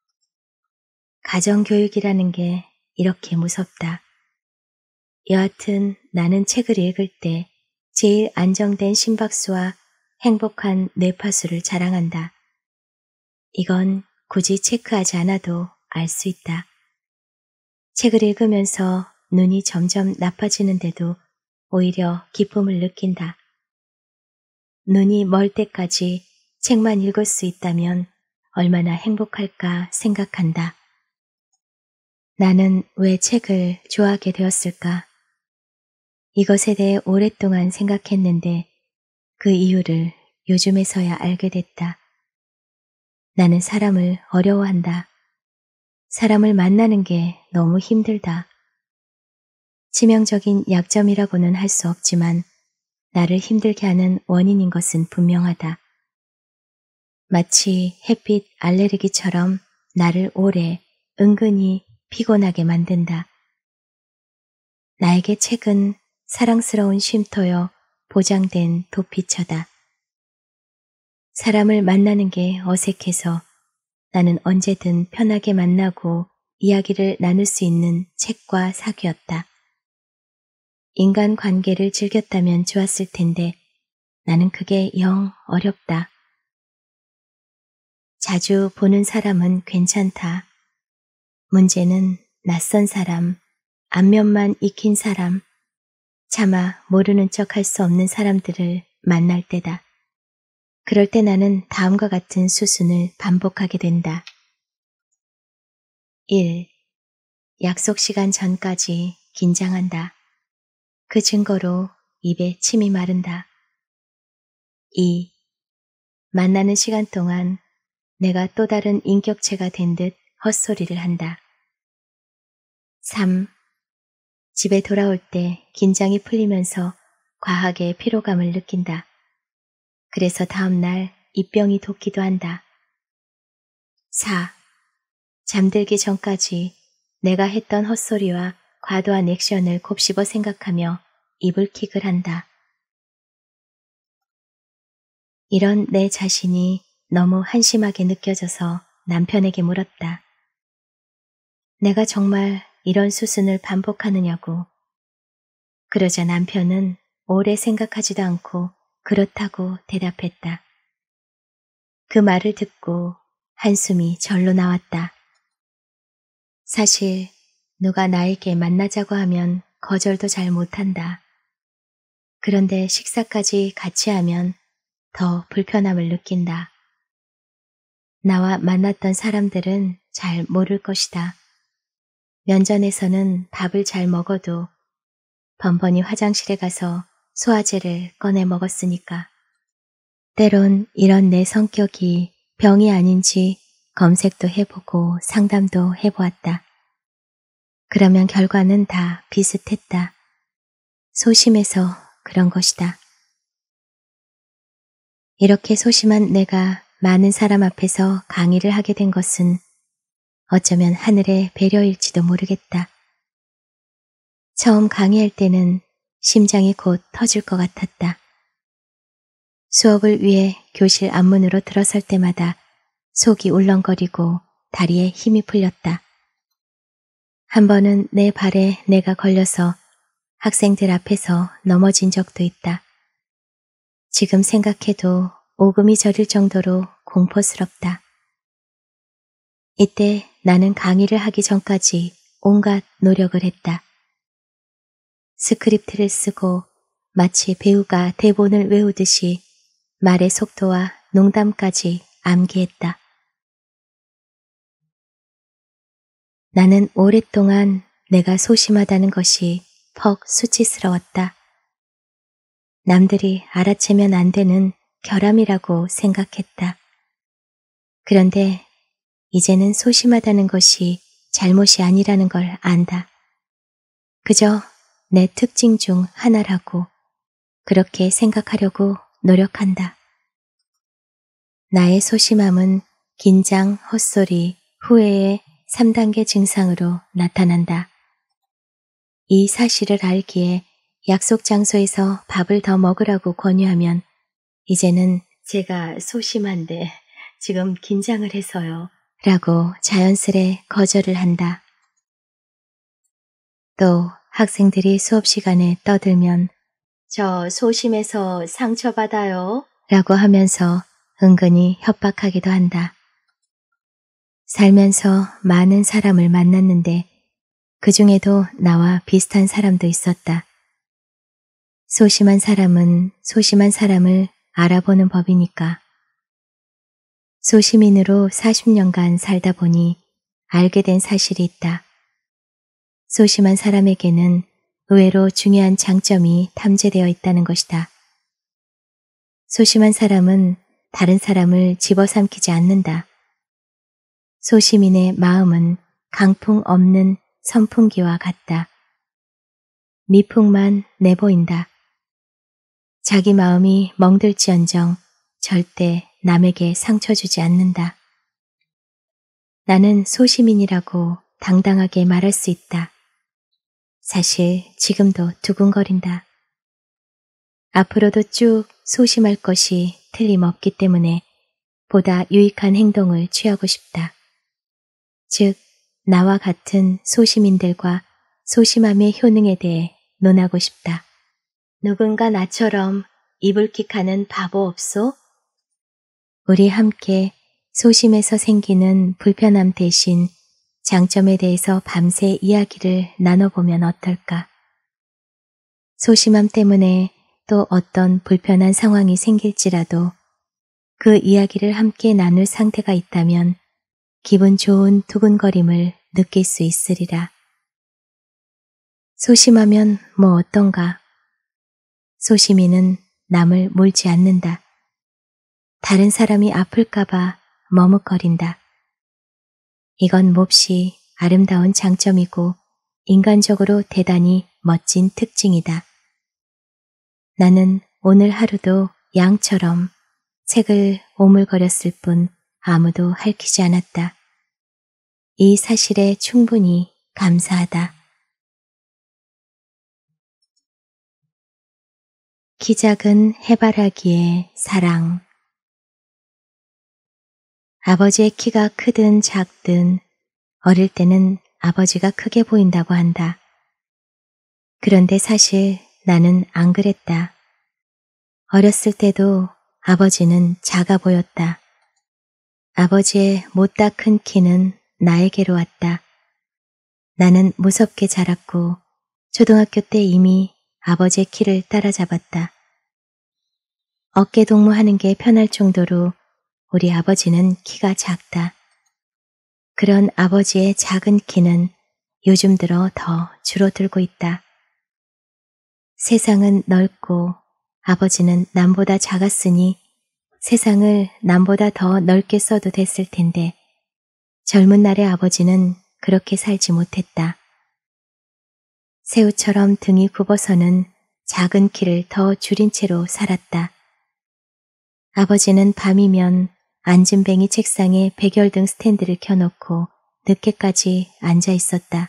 가정교육이라는 게 이렇게 무섭다. 여하튼 나는 책을 읽을 때 제일 안정된 심박수와 행복한 뇌파수를 자랑한다. 이건 굳이 체크하지 않아도 알 수 있다. 책을 읽으면서 눈이 점점 나빠지는데도 오히려 기쁨을 느낀다. 눈이 멀 때까지 책만 읽을 수 있다면 얼마나 행복할까 생각한다. 나는 왜 책을 좋아하게 되었을까? 이것에 대해 오랫동안 생각했는데 그 이유를 요즘에서야 알게 됐다. 나는 사람을 어려워한다. 사람을 만나는 게 너무 힘들다. 치명적인 약점이라고는 할 수 없지만 나를 힘들게 하는 원인인 것은 분명하다. 마치 햇빛 알레르기처럼 나를 오래 은근히 피곤하게 만든다. 나에게 책은 사랑스러운 쉼터여 보장된 도피처다. 사람을 만나는 게 어색해서 나는 언제든 편하게 만나고 이야기를 나눌 수 있는 책과 사귀었다. 인간관계를 즐겼다면 좋았을 텐데 나는 그게 영 어렵다. 자주 보는 사람은 괜찮다. 문제는 낯선 사람, 안면만 익힌 사람, 차마 모르는 척 할 수 없는 사람들을 만날 때다. 그럴 때 나는 다음과 같은 수순을 반복하게 된다. 1. 약속 시간 전까지 긴장한다. 그 증거로 입에 침이 마른다. 2. 만나는 시간 동안 내가 또 다른 인격체가 된 듯 헛소리를 한다. 3. 집에 돌아올 때 긴장이 풀리면서 과하게 피로감을 느낀다. 그래서 다음날 입병이 돋기도 한다. 4. 잠들기 전까지 내가 했던 헛소리와 과도한 액션을 곱씹어 생각하며 이불킥을 한다. 이런 내 자신이 너무 한심하게 느껴져서 남편에게 물었다. 내가 정말 이런 수순을 반복하느냐고. 그러자 남편은 오래 생각하지도 않고 그렇다고 대답했다. 그 말을 듣고 한숨이 절로 나왔다. 사실 누가 나에게 만나자고 하면 거절도 잘 못한다. 그런데 식사까지 같이 하면 더 불편함을 느낀다. 나와 만났던 사람들은 잘 모를 것이다. 면전에서는 밥을 잘 먹어도 번번이 화장실에 가서 소화제를 꺼내 먹었으니까. 때론 이런 내 성격이 병이 아닌지 검색도 해보고 상담도 해보았다. 그러면 결과는 다 비슷했다. 소심해서 그런 것이다. 이렇게 소심한 내가 많은 사람 앞에서 강의를 하게 된 것은 어쩌면 하늘의 배려일지도 모르겠다. 처음 강의할 때는 심장이 곧 터질 것 같았다. 수업을 위해 교실 앞문으로 들어설 때마다 속이 울렁거리고 다리에 힘이 풀렸다. 한 번은 내 발에 내가 걸려서 학생들 앞에서 넘어진 적도 있다. 지금 생각해도 오금이 저릴 정도로 공포스럽다. 이때 나는 강의를 하기 전까지 온갖 노력을 했다. 스크립트를 쓰고 마치 배우가 대본을 외우듯이 말의 속도와 농담까지 암기했다. 나는 오랫동안 내가 소심하다는 것이 퍽 수치스러웠다. 남들이 알아채면 안 되는 결함이라고 생각했다. 그런데 이제는 소심하다는 것이 잘못이 아니라는 걸 안다. 그저 내 특징 중 하나라고 그렇게 생각하려고 노력한다. 나의 소심함은 긴장, 헛소리, 후회의 3단계 증상으로 나타난다. 이 사실을 알기에 약속 장소에서 밥을 더 먹으라고 권유하면 이제는 제가 소심한데 지금 긴장을 해서요 라고 자연스레 거절을 한다. 또 학생들이 수업 시간에 떠들면 저 소심해서 상처받아요 라고 하면서 은근히 협박하기도 한다. 살면서 많은 사람을 만났는데 그 중에도 나와 비슷한 사람도 있었다. 소심한 사람은 소심한 사람을 알아보는 법이니까. 소심인으로 40년간 살다 보니 알게 된 사실이 있다. 소심한 사람에게는 의외로 중요한 장점이 탐재되어 있다는 것이다. 소심한 사람은 다른 사람을 집어삼키지 않는다. 소심인의 마음은 강풍 없는 선풍기와 같다. 미풍만 내보인다. 자기 마음이 멍들지언정 절대 남에게 상처 주지 않는다. 나는 소심인이라고 당당하게 말할 수 있다. 사실 지금도 두근거린다. 앞으로도 쭉 소심할 것이 틀림없기 때문에 보다 유익한 행동을 취하고 싶다. 즉, 나와 같은 소심인들과 소심함의 효능에 대해 논하고 싶다. 누군가 나처럼 이불킥하는 바보 없소? 우리 함께 소심해서 생기는 불편함 대신 장점에 대해서 밤새 이야기를 나눠보면 어떨까? 소심함 때문에 또 어떤 불편한 상황이 생길지라도 그 이야기를 함께 나눌 상태가 있다면 기분 좋은 두근거림을 느낄 수 있으리라. 소심하면 뭐 어떤가? 소심이는 남을 몰지 않는다. 다른 사람이 아플까봐 머뭇거린다. 이건 몹시 아름다운 장점이고 인간적으로 대단히 멋진 특징이다. 나는 오늘 하루도 양처럼 책을 오물거렸을 뿐 아무도 핥히지 않았다. 이 사실에 충분히 감사하다. 키 작은 해바라기의 사랑. 아버지의 키가 크든 작든 어릴 때는 아버지가 크게 보인다고 한다. 그런데 사실 나는 안 그랬다. 어렸을 때도 아버지는 작아 보였다. 아버지의 못다 큰 키는 나에게로 왔다. 나는 무섭게 자랐고 초등학교 때 이미 아버지의 키를 따라잡았다. 어깨 동무하는 게 편할 정도로 우리 아버지는 키가 작다. 그런 아버지의 작은 키는 요즘 들어 더 줄어들고 있다. 세상은 넓고 아버지는 남보다 작았으니 세상을 남보다 더 넓게 써도 됐을 텐데 젊은 날의 아버지는 그렇게 살지 못했다. 새우처럼 등이 굽어서는 작은 키를 더 줄인 채로 살았다. 아버지는 밤이면 앉은뱅이 책상에 백열등 스탠드를 켜놓고 늦게까지 앉아 있었다.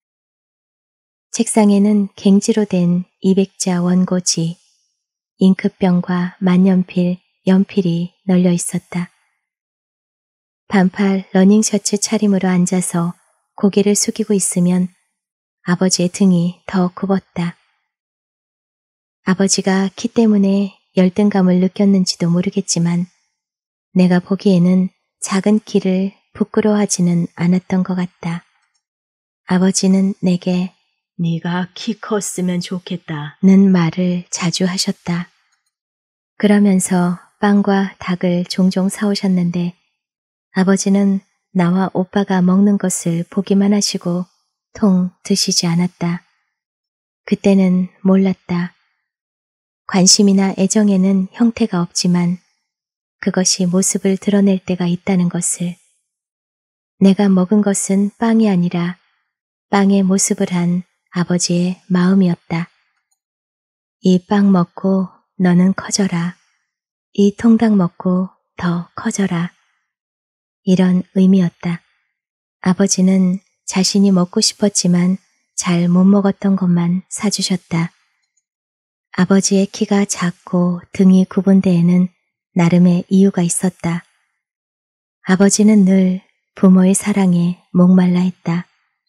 책상에는 갱지로 된 200자 원고지, 잉크병과 만년필, 연필이 널려 있었다. 반팔 러닝셔츠 차림으로 앉아서 고개를 숙이고 있으면 아버지의 등이 더 굽었다. 아버지가 키 때문에 열등감을 느꼈는지도 모르겠지만 내가 보기에는 작은 키를 부끄러워하지는 않았던 것 같다. 아버지는 내게 네가 키 컸으면 좋겠다는 말을 자주 하셨다. 그러면서 빵과 닭을 종종 사오셨는데 아버지는 나와 오빠가 먹는 것을 보기만 하시고 통 드시지 않았다. 그때는 몰랐다. 관심이나 애정에는 형태가 없지만 그것이 모습을 드러낼 때가 있다는 것을. 내가 먹은 것은 빵이 아니라 빵의 모습을 한 아버지의 마음이었다. 이 빵 먹고 너는 커져라. 이 통닭 먹고 더 커져라. 이런 의미였다. 아버지는 자신이 먹고 싶었지만 잘 못 먹었던 것만 사주셨다. 아버지의 키가 작고 등이 굽은 데에는 나름의 이유가 있었다. 아버지는 늘 부모의 사랑에 목말라 했다.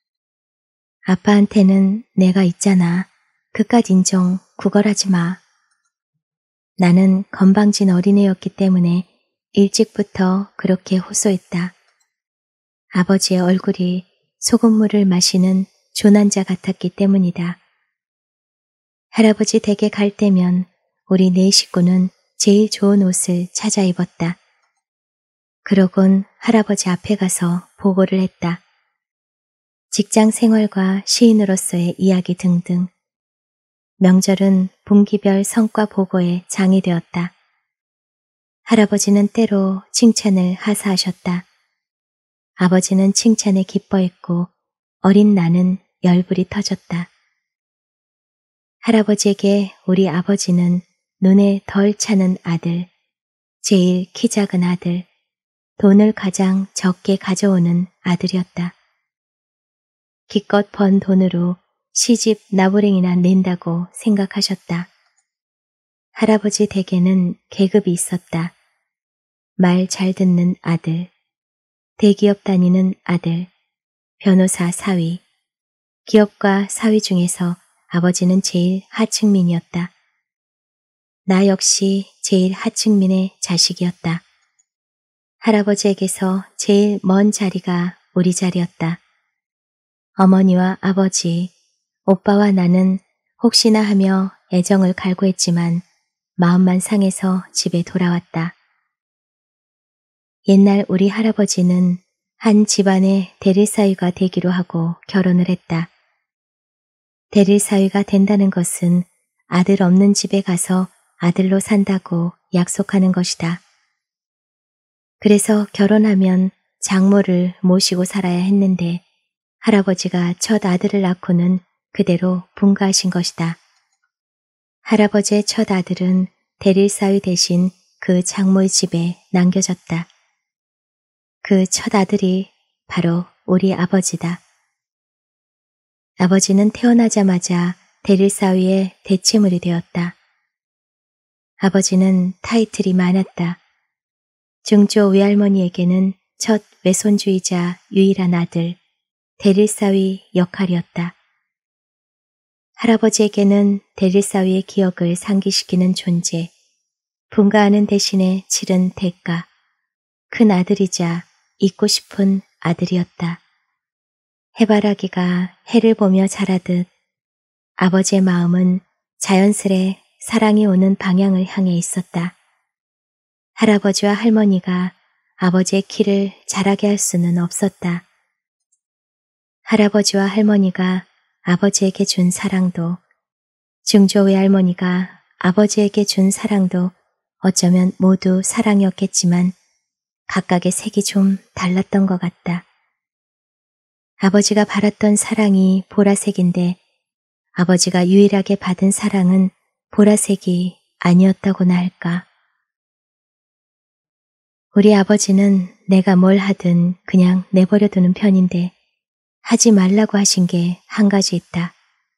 아빠한테는 내가 있잖아. 그깟 인정 구걸하지 마. 나는 건방진 어린애였기 때문에 일찍부터 그렇게 호소했다. 아버지의 얼굴이 소금물을 마시는 조난자 같았기 때문이다. 할아버지 댁에 갈 때면 우리 네 식구는 제일 좋은 옷을 찾아 입었다. 그러곤 할아버지 앞에 가서 보고를 했다. 직장 생활과 시인으로서의 이야기 등등. 명절은 분기별 성과 보고에 장이 되었다. 할아버지는 때로 칭찬을 하사하셨다. 아버지는 칭찬에 기뻐했고 어린 나는 열불이 터졌다. 할아버지에게 우리 아버지는 눈에 덜 차는 아들, 제일 키 작은 아들, 돈을 가장 적게 가져오는 아들이었다. 기껏 번 돈으로 시집 나부랭이나 낸다고 생각하셨다. 할아버지 댁에는 계급이 있었다. 말 잘 듣는 아들, 대기업 다니는 아들, 변호사 사위. 기업과 사위 중에서 아버지는 제일 하층민이었다. 나 역시 제일 하층민의 자식이었다. 할아버지에게서 제일 먼 자리가 우리 자리였다. 어머니와 아버지, 오빠와 나는 혹시나 하며 애정을 갈구했지만 마음만 상해서 집에 돌아왔다. 옛날 우리 할아버지는 한 집안의 대릴사위가 되기로 하고 결혼을 했다. 대릴사위가 된다는 것은 아들 없는 집에 가서 아들로 산다고 약속하는 것이다. 그래서 결혼하면 장모를 모시고 살아야 했는데 할아버지가 첫 아들을 낳고는 그대로 분가하신 것이다. 할아버지의 첫 아들은 대릴사위 대신 그 장모의 집에 남겨졌다. 그 첫 아들이 바로 우리 아버지다. 아버지는 태어나자마자 대릴사위의 대체물이 되었다. 아버지는 타이틀이 많았다. 증조 외할머니에게는 첫 외손주이자 유일한 아들, 대릴사위 역할이었다. 할아버지에게는 대릴사위의 기억을 상기시키는 존재, 분가하는 대신에 치른 대가, 큰 아들이자 잊고 싶은 아들이었다. 해바라기가 해를 보며 자라듯 아버지의 마음은 자연스레 사랑이 오는 방향을 향해 있었다. 할아버지와 할머니가 아버지의 키를 자라게 할 수는 없었다. 할아버지와 할머니가 아버지에게 준 사랑도, 증조 외할머니가 아버지에게 준 사랑도 어쩌면 모두 사랑이었겠지만 각각의 색이 좀 달랐던 것 같다. 아버지가 바랐던 사랑이 보라색인데 아버지가 유일하게 받은 사랑은 보라색이 아니었다고나 할까. 우리 아버지는 내가 뭘 하든 그냥 내버려두는 편인데 하지 말라고 하신 게 한 가지 있다.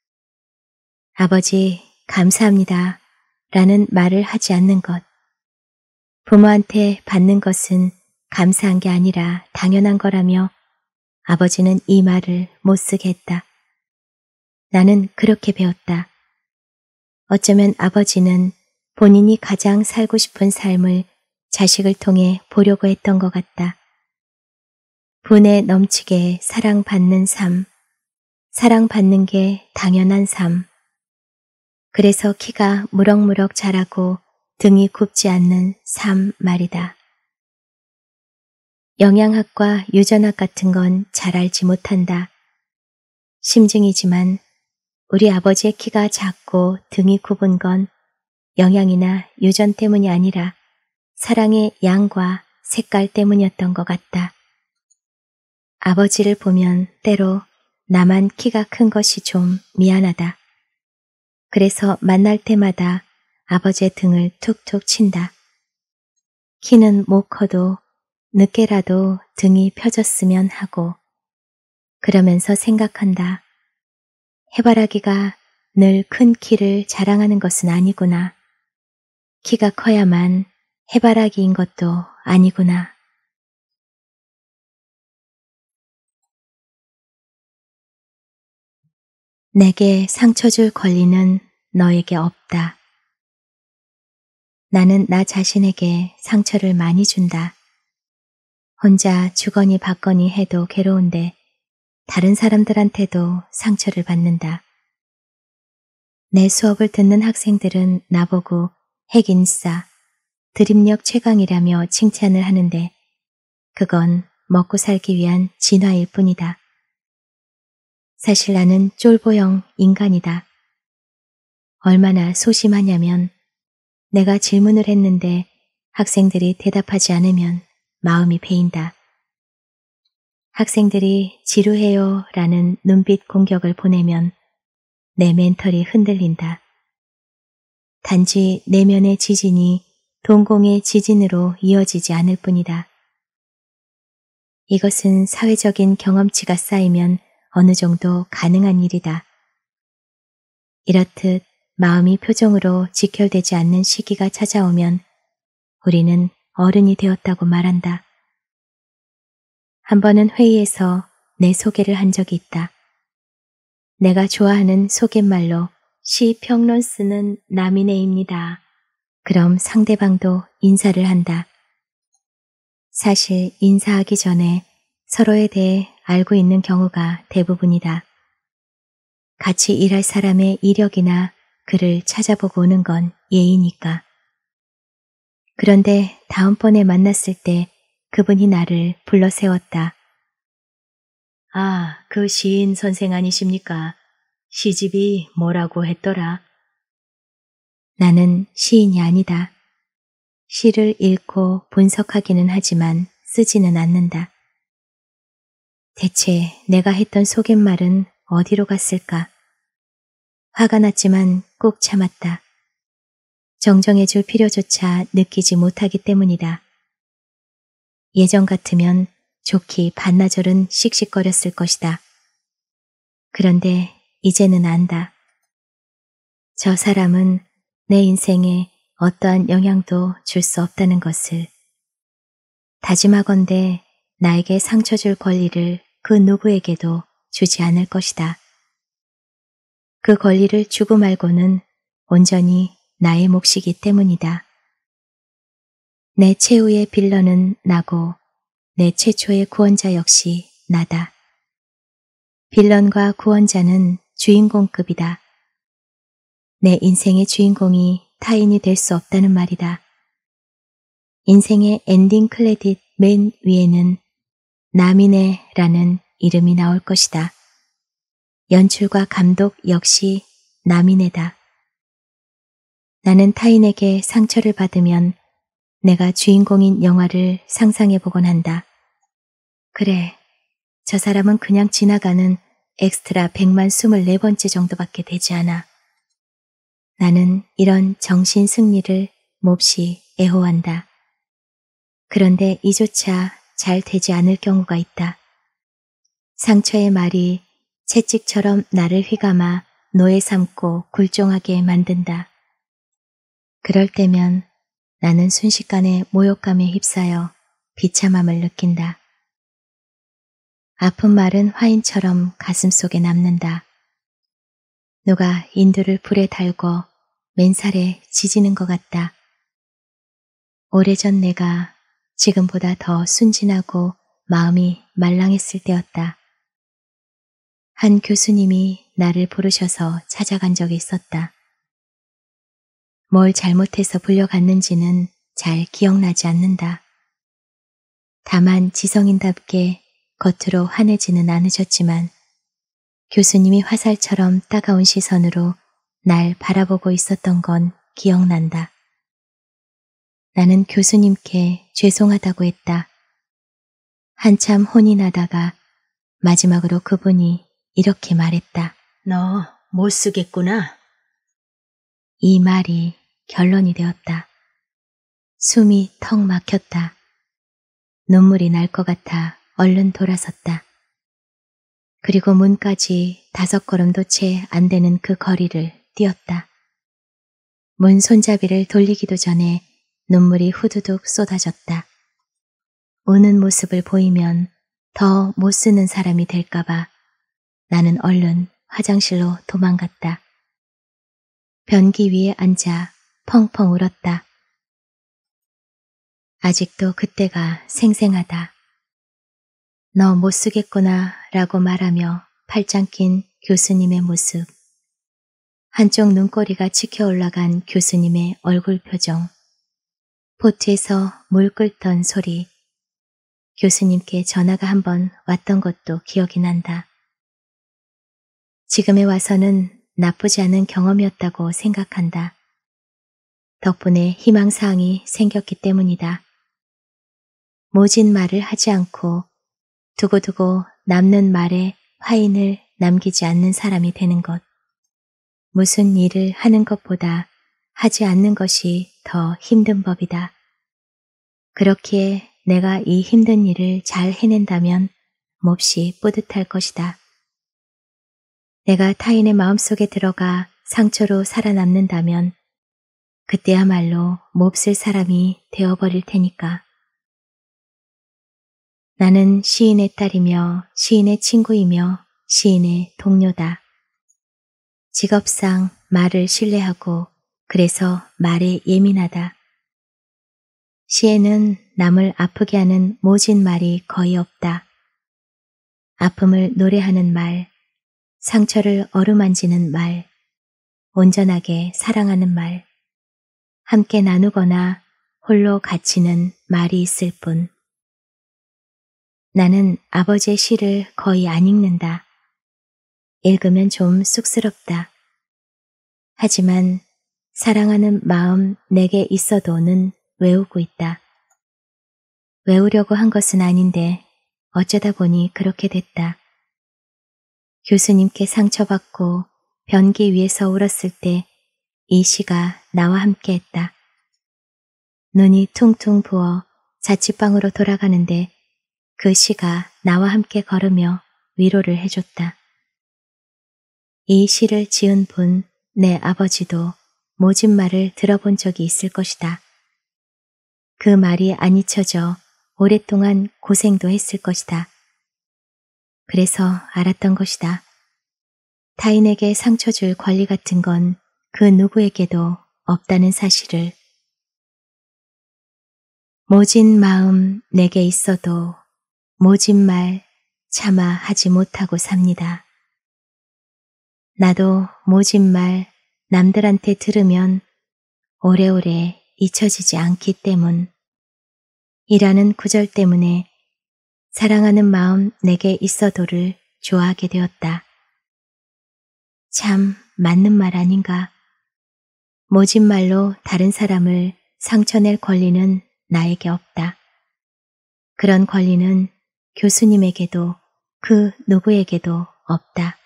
아버지, 감사합니다 라는 말을 하지 않는 것. 부모한테 받는 것은 감사한 게 아니라 당연한 거라며 아버지는 이 말을 못 쓰게 했다. 나는 그렇게 배웠다. 어쩌면 아버지는 본인이 가장 살고 싶은 삶을 자식을 통해 보려고 했던 것 같다. 분에 넘치게 사랑받는 삶, 사랑받는 게 당연한 삶. 그래서 키가 무럭무럭 자라고 등이 굽지 않는 삶 말이다. 영양학과 유전학 같은 건 잘 알지 못한다. 심증이지만 우리 아버지의 키가 작고 등이 굽은 건 영양이나 유전 때문이 아니라 사랑의 양과 색깔 때문이었던 것 같다. 아버지를 보면 때로 나만 키가 큰 것이 좀 미안하다. 그래서 만날 때마다 아버지의 등을 툭툭 친다. 키는 못 커도 늦게라도 등이 펴졌으면 하고 그러면서 생각한다. 해바라기가 늘 큰 키를 자랑하는 것은 아니구나. 키가 커야만 해바라기인 것도 아니구나. 내게 상처 줄 권리는 너에게 없다. 나는 나 자신에게 상처를 많이 준다. 혼자 주거니 받거니 해도 괴로운데 다른 사람들한테도 상처를 받는다. 내 수업을 듣는 학생들은 나보고 핵인싸, 드립력 최강이라며 칭찬을 하는데 그건 먹고 살기 위한 진화일 뿐이다. 사실 나는 쫄보형 인간이다. 얼마나 소심하냐면 내가 질문을 했는데 학생들이 대답하지 않으면 마음이 베인다. 학생들이 지루해요 라는 눈빛 공격을 보내면 내 멘털이 흔들린다. 단지 내면의 지진이 동공의 지진으로 이어지지 않을 뿐이다. 이것은 사회적인 경험치가 쌓이면 어느 정도 가능한 일이다. 이렇듯 마음이 표정으로 직결되지 않는 시기가 찾아오면 우리는 어른이 되었다고 말한다. 한 번은 회의에서 내 소개를 한 적이 있다. 내가 좋아하는 소개말로 시평론 쓰는 남이네입니다. 그럼 상대방도 인사를 한다. 사실 인사하기 전에 서로에 대해 알고 있는 경우가 대부분이다. 같이 일할 사람의 이력이나 글을 찾아보고 오는 건 예의니까. 그런데 다음번에 만났을 때 그분이 나를 불러 세웠다. 아, 그 시인 선생 아니십니까? 시집이 뭐라고 했더라? 나는 시인이 아니다. 시를 읽고 분석하기는 하지만 쓰지는 않는다. 대체 내가 했던 소갯말은 어디로 갔을까? 화가 났지만 꾹 참았다. 정정해줄 필요조차 느끼지 못하기 때문이다. 예전 같으면 좋기 반나절은 씩씩거렸을 것이다. 그런데 이제는 안다. 저 사람은 내 인생에 어떠한 영향도 줄 수 없다는 것을. 다짐하건대 나에게 상처 줄 권리를 그 누구에게도 주지 않을 것이다. 그 권리를 주고 말고는 온전히 나의 몫이기 때문이다. 내 최후의 빌런은 나고 내 최초의 구원자 역시 나다. 빌런과 구원자는 주인공급이다. 내 인생의 주인공이 타인이 될 수 없다는 말이다. 인생의 엔딩 크레딧 맨 위에는 나미네라는 이름이 나올 것이다. 연출과 감독 역시 나미네다. 나는 타인에게 상처를 받으면 내가 주인공인 영화를 상상해보곤 한다. 그래, 저 사람은 그냥 지나가는 엑스트라 100만 24번째 정도밖에 되지 않아. 나는 이런 정신 승리를 몹시 애호한다. 그런데 이조차 잘 되지 않을 경우가 있다. 상처의 말이 채찍처럼 나를 휘감아 노예 삼고 굴종하게 만든다. 그럴 때면 나는 순식간에 모욕감에 휩싸여 비참함을 느낀다. 아픈 말은 화인처럼 가슴속에 남는다. 누가 인두를 불에 달고 맨살에 지지는 것 같다. 오래전 내가 지금보다 더 순진하고 마음이 말랑했을 때였다. 한 교수님이 나를 부르셔서 찾아간 적이 있었다. 뭘 잘못해서 불려갔는지는 잘 기억나지 않는다. 다만 지성인답게 겉으로 환해지는 않으셨지만 교수님이 화살처럼 따가운 시선으로 날 바라보고 있었던 건 기억난다. 나는 교수님께 죄송하다고 했다. 한참 혼이 나다가 마지막으로 그분이 이렇게 말했다. 너 못 쓰겠구나. 이 말이 결론이 되었다. 숨이 턱 막혔다. 눈물이 날 것 같아 얼른 돌아섰다. 그리고 문까지 5걸음도 채 안 되는 그 거리를 뛰었다. 문 손잡이를 돌리기도 전에 눈물이 후두둑 쏟아졌다. 우는 모습을 보이면 더 못 쓰는 사람이 될까봐 나는 얼른 화장실로 도망갔다. 변기 위에 앉아 펑펑 울었다. 아직도 그때가 생생하다. 너 못 쓰겠구나 라고 말하며 팔짱 낀 교수님의 모습. 한쪽 눈꼬리가 치켜 올라간 교수님의 얼굴 표정. 보트에서 물 끓던 소리. 교수님께 전화가 한 번 왔던 것도 기억이 난다. 지금에 와서는 나쁘지 않은 경험이었다고 생각한다. 덕분에 희망사항이 생겼기 때문이다. 모진 말을 하지 않고 두고두고 남는 말에 화인을 남기지 않는 사람이 되는 것. 무슨 일을 하는 것보다 하지 않는 것이 더 힘든 법이다. 그렇기에 내가 이 힘든 일을 잘 해낸다면 몹시 뿌듯할 것이다. 내가 타인의 마음속에 들어가 상처로 살아남는다면 그때야말로 몹쓸 사람이 되어버릴 테니까. 나는 시인의 딸이며 시인의 친구이며 시인의 동료다. 직업상 말을 신뢰하고 그래서 말에 예민하다. 시에는 남을 아프게 하는 모진 말이 거의 없다. 아픔을 노래하는 말, 상처를 어루만지는 말, 온전하게 사랑하는 말, 함께 나누거나 홀로 갇히는 말이 있을 뿐. 나는 아버지의 시를 거의 안 읽는다. 읽으면 좀 쑥스럽다. 하지만 사랑하는 마음 내게 있어도는 외우고 있다. 외우려고 한 것은 아닌데 어쩌다 보니 그렇게 됐다. 교수님께 상처받고 변기 위에서 울었을 때 이 시가 나와 함께 했다. 눈이 퉁퉁 부어 자취방으로 돌아가는데 그 시가 나와 함께 걸으며 위로를 해줬다. 이 시를 지은 분, 내 아버지도 모진 말을 들어본 적이 있을 것이다. 그 말이 안 잊혀져 오랫동안 고생도 했을 것이다. 그래서 알았던 것이다. 타인에게 상처 줄 권리 같은 건 그 누구에게도 없다는 사실을. 모진 마음 내게 있어도 모진 말 차마 하지 못하고 삽니다. 나도 모진 말 남들한테 들으면 오래오래 잊혀지지 않기 때문. 이라는 구절 때문에 사랑하는 마음 내게 있어도를 좋아하게 되었다. 참 맞는 말 아닌가. 모진 말로 다른 사람을 상처낼 권리는 나에게 없다. 그런 권리는 교수님에게도 그 누구에게도 없다.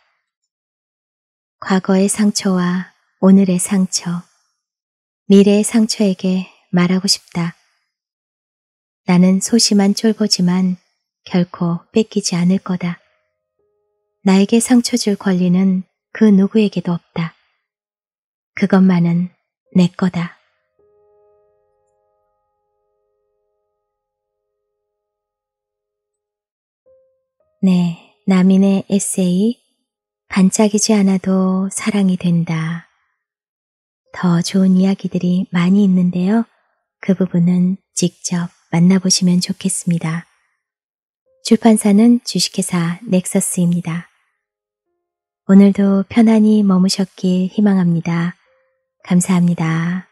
과거의 상처와 오늘의 상처, 미래의 상처에게 말하고 싶다. 나는 소심한 쫄보지만 결코 뺏기지 않을 거다. 나에게 상처 줄 권리는 그 누구에게도 없다. 그것만은 내 거다. 네, 남인의 에세이 반짝이지 않아도 사랑이 된다. 더 좋은 이야기들이 많이 있는데요. 그 부분은 직접 만나보시면 좋겠습니다. 출판사는 주식회사 넥서스입니다. 오늘도 편안히 머무셨길 희망합니다. 감사합니다.